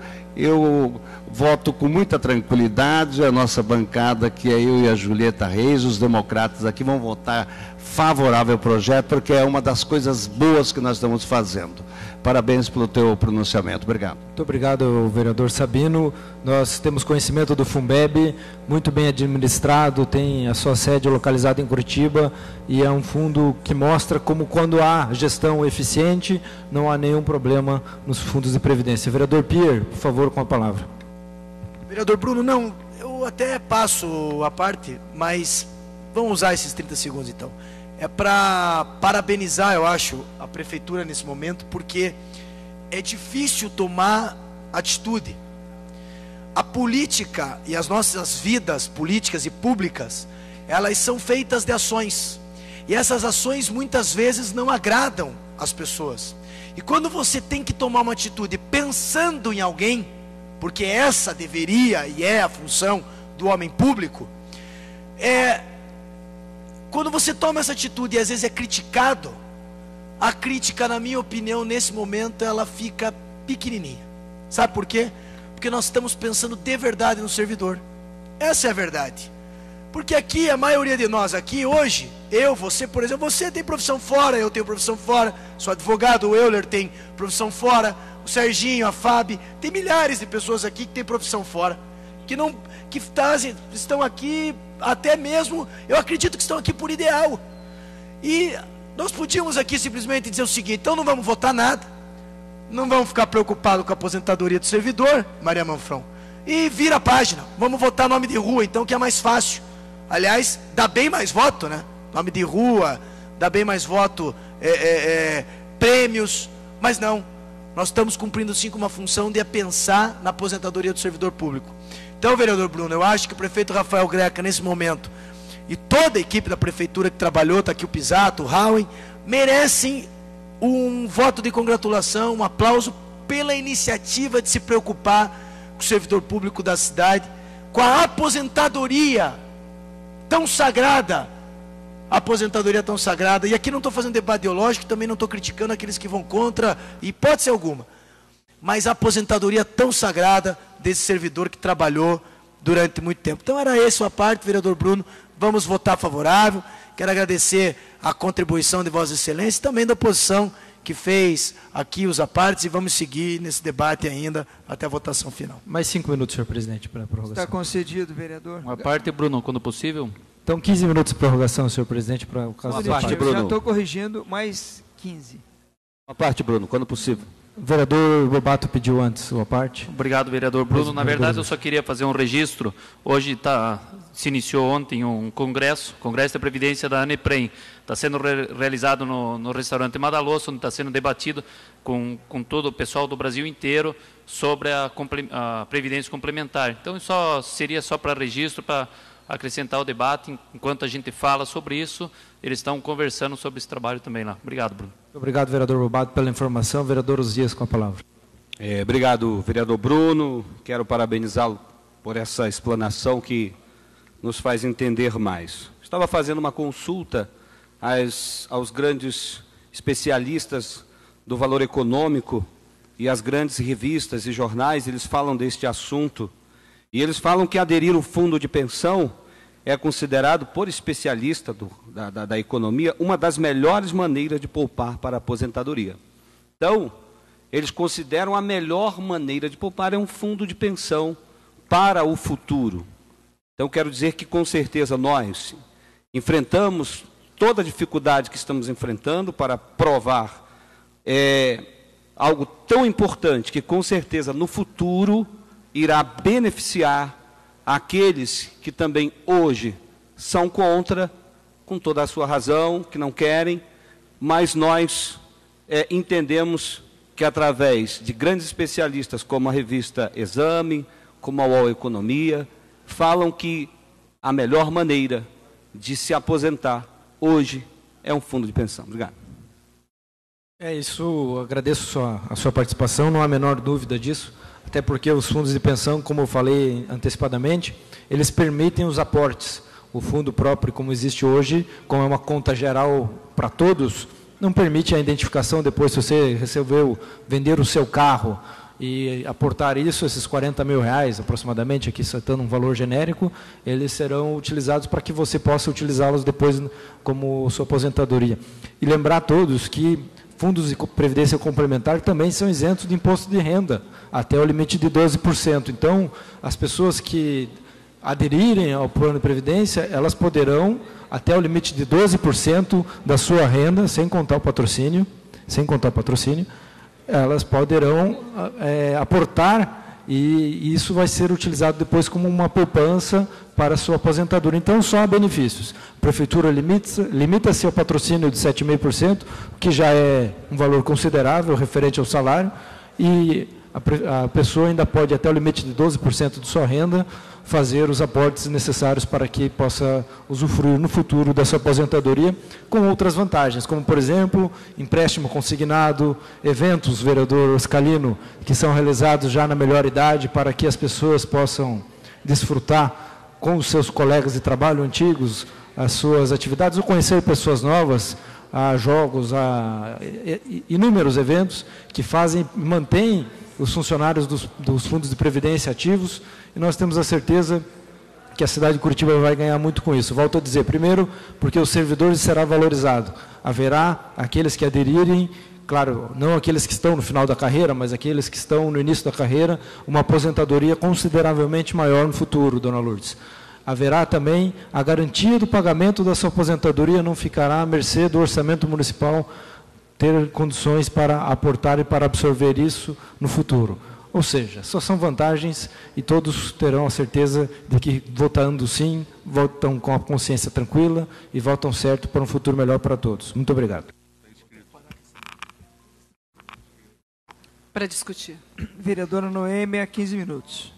eu voto com muita tranquilidade. A nossa bancada, que é eu e a Julieta Reis, os democratas aqui, vão votar favorável ao projeto, porque é uma das coisas boas que nós estamos fazendo. Parabéns pelo teu pronunciamento. Obrigado. Muito obrigado, vereador Sabino. Nós temos conhecimento do Funbeb, muito bem administrado, tem a sua sede localizada em Curitiba, e é um fundo que mostra como, quando há gestão eficiente, não há nenhum problema nos fundos de previdência. Vereador Pierre, por favor, com a palavra. Vereador Bruno, não, eu até passo a parte, mas vamos usar esses trinta segundos então. É para parabenizar, eu acho, a prefeitura nesse momento, porque é difícil tomar atitude. A política e as nossas vidas políticas e públicas, elas são feitas de ações. E essas ações muitas vezes não agradam as pessoas. E quando você tem que tomar uma atitude pensando em alguém, porque essa deveria e é a função do homem público, é... Quando você toma essa atitude e às vezes é criticado, a crítica, na minha opinião, nesse momento, ela fica pequenininha. Sabe por quê? Porque nós estamos pensando de verdade no servidor. Essa é a verdade. Porque aqui, a maioria de nós aqui, hoje, eu, você, por exemplo, você tem profissão fora, eu tenho profissão fora, sou advogado, o Euler tem profissão fora, o Serginho, a Fábio, tem milhares de pessoas aqui que têm profissão fora, que, não, que tazem, estão aqui... Até mesmo, eu acredito que estão aqui por ideal. E nós podíamos aqui simplesmente dizer o seguinte: então não vamos votar nada, não vamos ficar preocupados com a aposentadoria do servidor, Maria Manfrão, e vira a página, vamos votar nome de rua, então, que é mais fácil. Aliás, dá bem mais voto, né? Nome de rua, dá bem mais voto, é, é, é, prêmios, mas não. Nós estamos cumprindo sim com uma função de pensar na aposentadoria do servidor público. Então, vereador Bruno, eu acho que o prefeito Rafael Greca, nesse momento, e toda a equipe da prefeitura que trabalhou, está aqui o Pisato, o Howen, merecem um voto de congratulação, um aplauso pela iniciativa de se preocupar com o servidor público da cidade, com a aposentadoria tão sagrada, a aposentadoria tão sagrada, e aqui não estou fazendo debate ideológico, também não estou criticando aqueles que vão contra, hipótese alguma, mas a aposentadoria tão sagrada desse servidor que trabalhou durante muito tempo. Então era essa a parte, vereador Bruno, vamos votar favorável. Quero agradecer a contribuição de Vossa Excelência e também da oposição que fez aqui os apartes, e vamos seguir nesse debate ainda até a votação final. Mais cinco minutos, senhor presidente, para a prorrogação. Está concedido, vereador. Uma parte, Bruno, quando possível. Então, quinze minutos de prorrogação, senhor presidente, para o caso do parte, Bruno. Já estou corrigindo, mais quinze. Uma parte, Bruno, quando possível. O vereador Bobato pediu antes a parte. Obrigado, vereador Bruno. Na verdade, eu só queria fazer um registro. Hoje tá, se iniciou ontem um congresso, Congresso da Previdência da ANEPREM. Está sendo re realizado no, no restaurante Madalosso, onde está sendo debatido com, com todo o pessoal do Brasil inteiro sobre a, a Previdência Complementar. Então, só, seria só para registro, para acrescentar o debate. Enquanto a gente fala sobre isso, eles estão conversando sobre esse trabalho também lá. Obrigado, Bruno. Obrigado, vereador Bobato, pela informação. Vereador Osias, com a palavra. É, obrigado, vereador Bruno. Quero parabenizá-lo por essa explanação que nos faz entender mais. Estava fazendo uma consulta às, aos grandes especialistas do valor econômico e as grandes revistas e jornais, eles falam deste assunto. E eles falam que aderir ao fundo de pensão é considerado, por especialista do, da, da, da economia, uma das melhores maneiras de poupar para a aposentadoria. Então, eles consideram a melhor maneira de poupar é um fundo de pensão para o futuro. Então, quero dizer que, com certeza, nós enfrentamos toda a dificuldade que estamos enfrentando para provar é, algo tão importante que, com certeza, no futuro irá beneficiar aqueles que também hoje são contra, com toda a sua razão, que não querem, mas nós é, entendemos que através de grandes especialistas como a revista Exame, como a U O L Economia, falam que a melhor maneira de se aposentar hoje é um fundo de pensão. Obrigado. É isso, agradeço a sua, a sua participação, não há a menor dúvida disso. Até porque os fundos de pensão, como eu falei antecipadamente, eles permitem os aportes. O fundo próprio, como existe hoje, como é uma conta geral para todos, não permite a identificação depois, se você resolveu vender o seu carro e aportar isso, esses quarenta mil reais aproximadamente, aqui citando um valor genérico, eles serão utilizados para que você possa utilizá-los depois como sua aposentadoria. E lembrar a todos que fundos de previdência complementar também são isentos de imposto de renda, até o limite de doze por cento. Então, as pessoas que aderirem ao plano de previdência, elas poderão, até o limite de doze por cento da sua renda, sem contar o patrocínio, sem contar o patrocínio, elas poderão é, aportar, e isso vai ser utilizado depois como uma poupança para a sua aposentadoria. Então, só há benefícios. A prefeitura limita-se limita ao patrocínio de sete vírgula cinco por cento, que já é um valor considerável referente ao salário, e a, a pessoa ainda pode, até o limite de doze por cento de sua renda, fazer os aportes necessários para que possa usufruir no futuro da sua aposentadoria, com outras vantagens, como, por exemplo, empréstimo consignado, eventos, vereador Scalino, que são realizados já na melhor idade, para que as pessoas possam desfrutar com os seus colegas de trabalho antigos as suas atividades, ou conhecer pessoas novas, a jogos, a inúmeros eventos que fazem, mantêm os funcionários dos, dos fundos de previdência ativos, e nós temos a certeza que a cidade de Curitiba vai ganhar muito com isso. Volto a dizer, primeiro, porque os servidores será valorizado. Haverá aqueles que aderirem, claro, não aqueles que estão no final da carreira, mas aqueles que estão no início da carreira, uma aposentadoria consideravelmente maior no futuro, dona Lourdes. Haverá também a garantia do pagamento da sua aposentadoria, não ficará à mercê do orçamento municipal ter condições para aportar e para absorver isso no futuro. Ou seja, só são vantagens e todos terão a certeza de que, votando sim, votam com a consciência tranquila e votam certo para um futuro melhor para todos. Muito obrigado. Para discutir. Vereadora Noêmia, quinze minutos.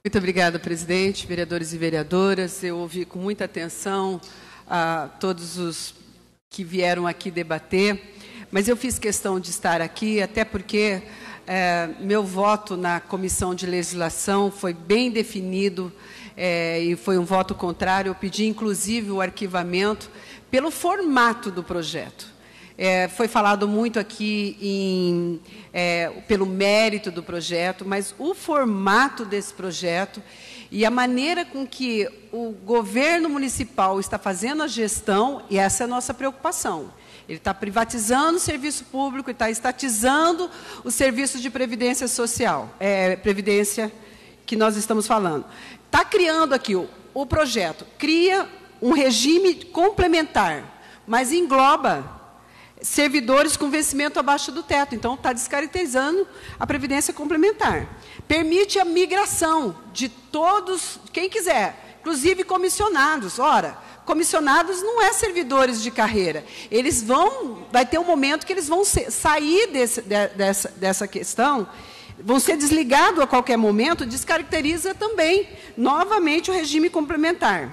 Muito obrigada, presidente, vereadores e vereadoras. Eu ouvi com muita atenção a todos os que vieram aqui debater, mas eu fiz questão de estar aqui, até porque é, meu voto na Comissão de Legislação foi bem definido é, e foi um voto contrário. Eu pedi, inclusive, o arquivamento pelo formato do projeto. É, foi falado muito aqui em, é, pelo mérito do projeto, mas o formato desse projeto e a maneira com que o governo municipal está fazendo a gestão, e essa é a nossa preocupação. Ele está privatizando o serviço público, está estatizando o serviço de previdência social, é, previdência que nós estamos falando. Está criando aqui, o, o projeto cria um regime complementar, mas engloba servidores com vencimento abaixo do teto. Então, está descaracterizando a previdência complementar. Permite a migração de todos, quem quiser, inclusive comissionados. Ora, comissionados não é servidores de carreira. Eles vão, vai ter um momento que eles vão ser, sair desse, de, dessa, dessa questão, vão ser desligados a qualquer momento, descaracteriza também, novamente, o regime complementar.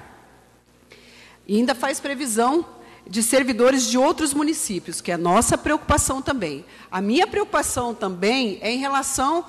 E ainda faz previsão de servidores de outros municípios, que é a nossa preocupação também. A minha preocupação também é em relação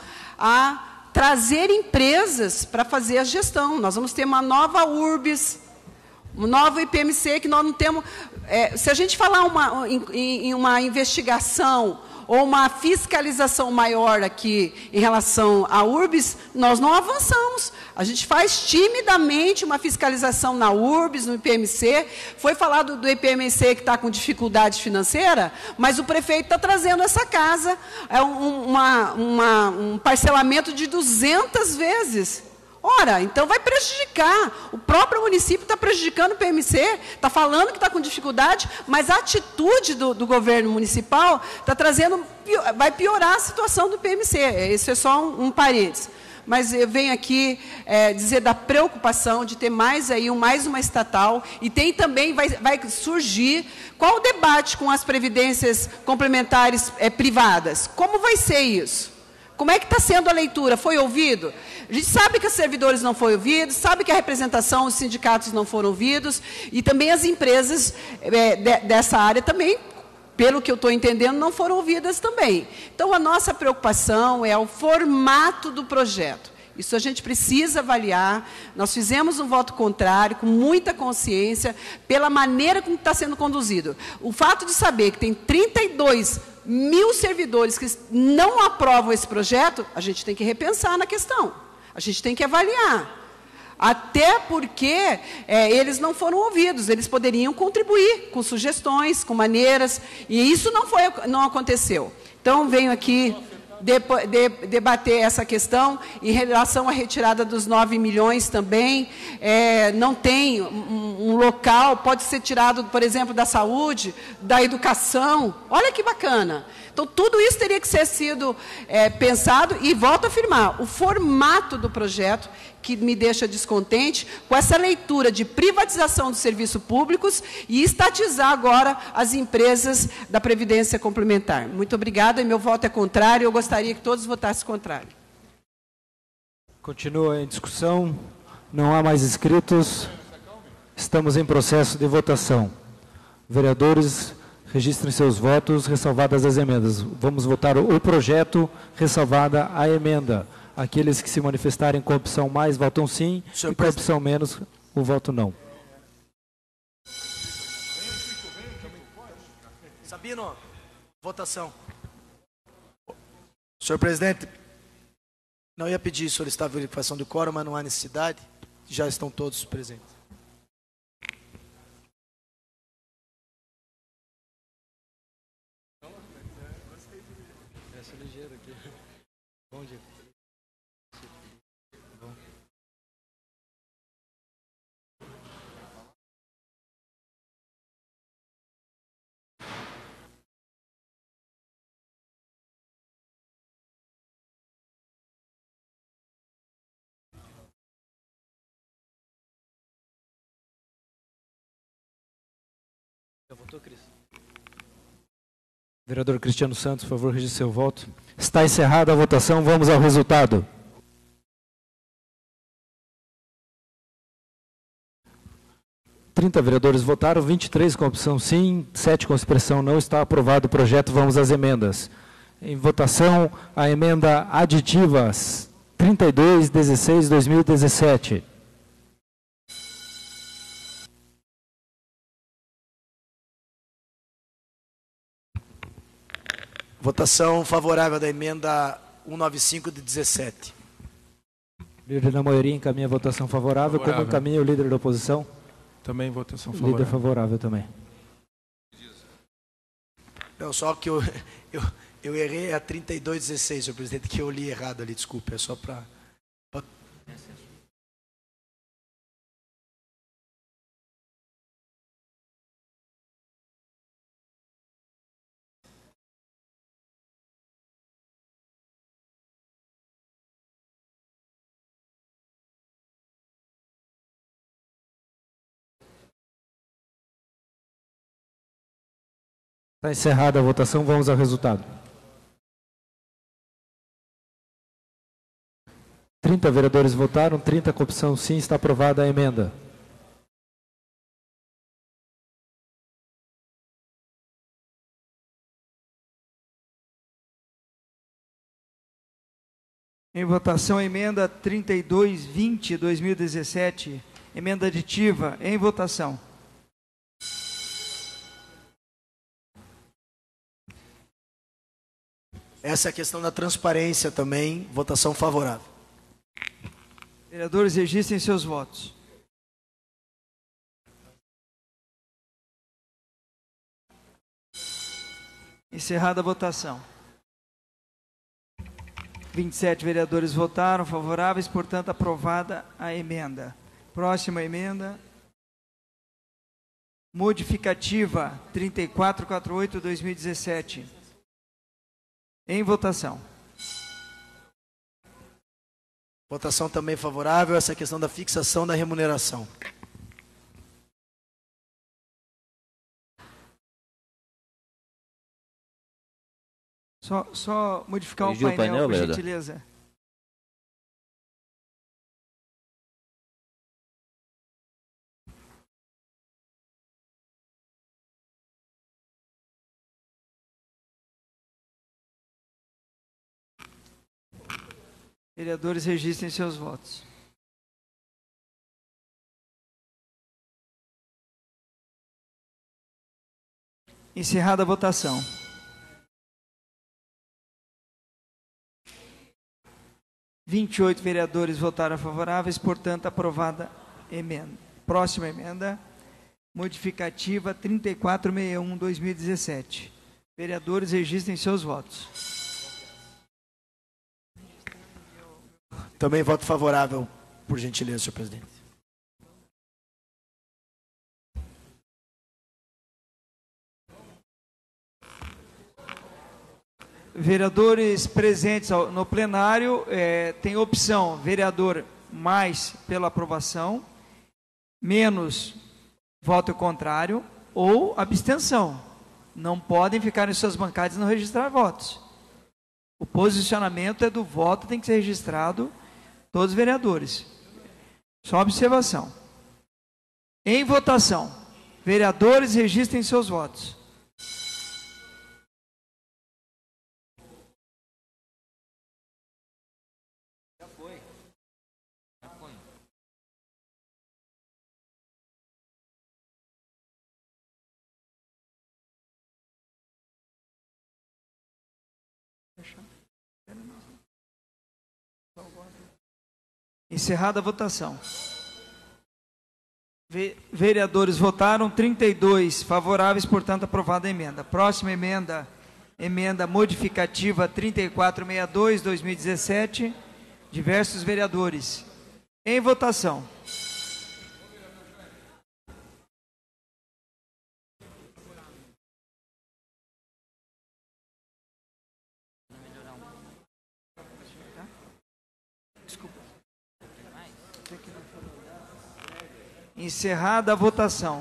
a trazer empresas para fazer a gestão. Nós vamos ter uma nova URBS, uma nova I P M C, que nós não temos... É, se a gente falar uma, em, em uma investigação ou uma fiscalização maior aqui em relação à URBS, nós não avançamos. A gente faz timidamente uma fiscalização na URBS, no I P M C. Foi falado do I P M C que está com dificuldade financeira, mas o prefeito está trazendo essa casa, é um, uma, uma, um parcelamento de duzentas vezes. Ora, então vai prejudicar. O próprio município está prejudicando o P M C, está falando que está com dificuldade, mas a atitude do, do governo municipal está trazendo, vai piorar a situação do P M C. Isso é só um, um parênteses. Mas eu venho aqui é, dizer da preocupação de ter mais aí, um, mais uma estatal, e tem também, vai, vai surgir, qual o debate com as previdências complementares é, privadas? Como vai ser isso? Como é que está sendo a leitura? Foi ouvido? A gente sabe que os servidores não foram ouvidos, sabe que a representação, os sindicatos não foram ouvidos, e também as empresas é, de, dessa área também, pelo que eu estou entendendo, não foram ouvidas também. Então, a nossa preocupação é o formato do projeto. Isso a gente precisa avaliar. Nós fizemos um voto contrário, com muita consciência, pela maneira como está sendo conduzido. O fato de saber que tem trinta e dois mil servidores que não aprovam esse projeto, a gente tem que repensar na questão. A gente tem que avaliar. Até porque é, eles não foram ouvidos, eles poderiam contribuir com sugestões, com maneiras, e isso não, foi, não aconteceu. Então, venho aqui de, de, debater essa questão em relação à retirada dos nove milhões também. É, não tem um, um local, pode ser tirado, por exemplo, da saúde, da educação. Olha que bacana. Então, tudo isso teria que ser sido é, pensado, e volto a afirmar, o formato do projeto que me deixa descontente com essa leitura de privatização dos serviços públicos e estatizar agora as empresas da Previdência Complementar. Muito obrigada, e meu voto é contrário, eu gostaria que todos votassem contrário. Continua em discussão, não há mais inscritos, estamos em processo de votação. Vereadores, registrem seus votos, ressalvadas as emendas. Vamos votar o projeto, ressalvada a emenda. Aqueles que se manifestarem com a opção mais, votam sim, senhor, e com a opção menos, o voto não. Sabino, votação. Senhor presidente, não ia pedir solicitar a verificação do quórum, mas não há necessidade, já estão todos presentes. Bom dia. Já votou, Cris? Vereador Cristiano Santos, por favor, registre seu voto. Está encerrada a votação, vamos ao resultado. trinta vereadores votaram, vinte e três com opção sim, sete com expressão não. Está aprovado o projeto. Vamos às emendas. Em votação, a emenda aditiva trinta e dois dezesseis de dois mil e dezessete. Votação favorável da emenda cento e noventa e cinco de dezessete. Líder da maioria encaminha a votação favorável. Favorável. Como encaminha o líder da oposição? Também votação favorável. Líder favorável também. Não, só que eu, eu, eu errei a trinta e dois dezesseis, senhor presidente, que eu li errado ali, desculpe, é só para... Está encerrada a votação, vamos ao resultado. trinta vereadores votaram, trinta com opção sim, está aprovada a emenda. Em votação, emenda trinta e dois vinte de dois mil e dezessete, emenda aditiva, em votação. Essa é a questão da transparência também, votação favorável. Vereadores, registrem seus votos. Encerrada a votação. vinte e sete vereadores votaram favoráveis, portanto, aprovada a emenda. Próxima emenda. Modificativa trinta e quatro quarenta e oito de dois mil e dezessete. Em votação. Votação também favorável, essa questão da fixação da remuneração. Só, só modificar o Corrigiu painel, o painel, por vereador? gentileza. Vereadores, registrem seus votos. Encerrada a votação. vinte e oito vereadores votaram favoráveis, portanto, aprovada a emenda. Próxima emenda, modificativa trinta e quatro sessenta e um de dois mil e dezessete. Vereadores, registrem seus votos. Também voto favorável, por gentileza, senhor presidente. Vereadores presentes no plenário, é, tem opção vereador mais pela aprovação, menos voto contrário ou abstenção. Não podem ficar em suas bancadas e não registrar votos. O posicionamento é do voto, tem que ser registrado todos os vereadores. Só observação. Em votação, vereadores, registrem seus votos. Já foi. Já foi. Encerrada a votação. Ve- vereadores votaram, trinta e dois favoráveis, portanto, aprovada a emenda. Próxima emenda, emenda modificativa trinta e quatro sessenta e dois de dois mil e dezessete, diversos vereadores. Em votação. Encerrada a votação.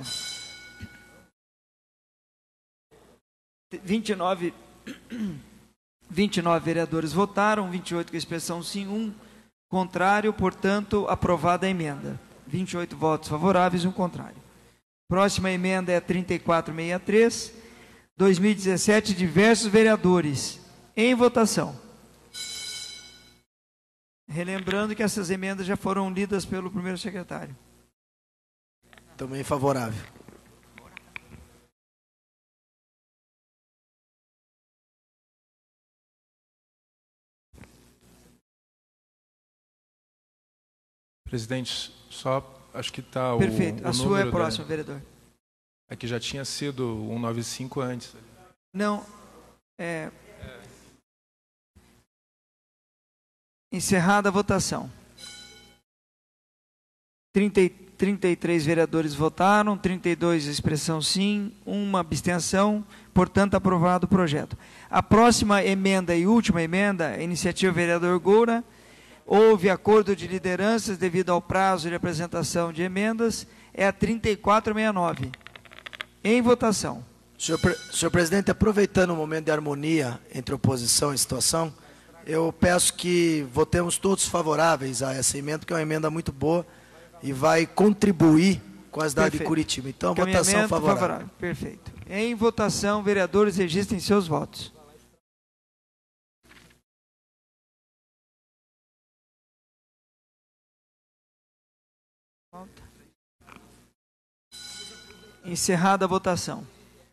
vinte e nove, vinte e nove vereadores votaram, vinte e oito com expressão sim, um contrário, portanto, aprovada a emenda. vinte e oito votos favoráveis e um contrário. Próxima emenda é trinta e quatro sessenta e três, dois mil e dezessete, diversos vereadores. Em votação. Relembrando que essas emendas já foram lidas pelo primeiro secretário. Também favorável. Presidente, só acho que está o Perfeito. o A sua é número próxima, da... vereador. É que já tinha sido cento e noventa e cinco antes. Não. É... Encerrada a votação. trinta e, trinta e três vereadores votaram, trinta e dois expressão sim, uma abstenção, portanto aprovado o projeto. A próxima emenda e última emenda, iniciativa vereador Goura, houve acordo de lideranças devido ao prazo de apresentação de emendas, é a trinta e quatro sessenta e nove. Em votação. Senhor, senhor presidente, aproveitando o momento de harmonia entre oposição e situação, eu peço que votemos todos favoráveis a essa emenda, que é uma emenda muito boa e vai contribuir com a cidade Perfeito. de Curitiba. Então, votação favorável. favorável. Perfeito. Em votação, vereadores registrem seus votos. Encerrada a votação.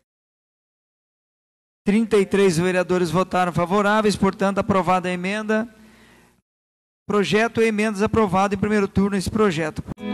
trinta e três vereadores votaram favoráveis, portanto, aprovada a emenda. Projeto e emendas aprovado em primeiro turno esse projeto.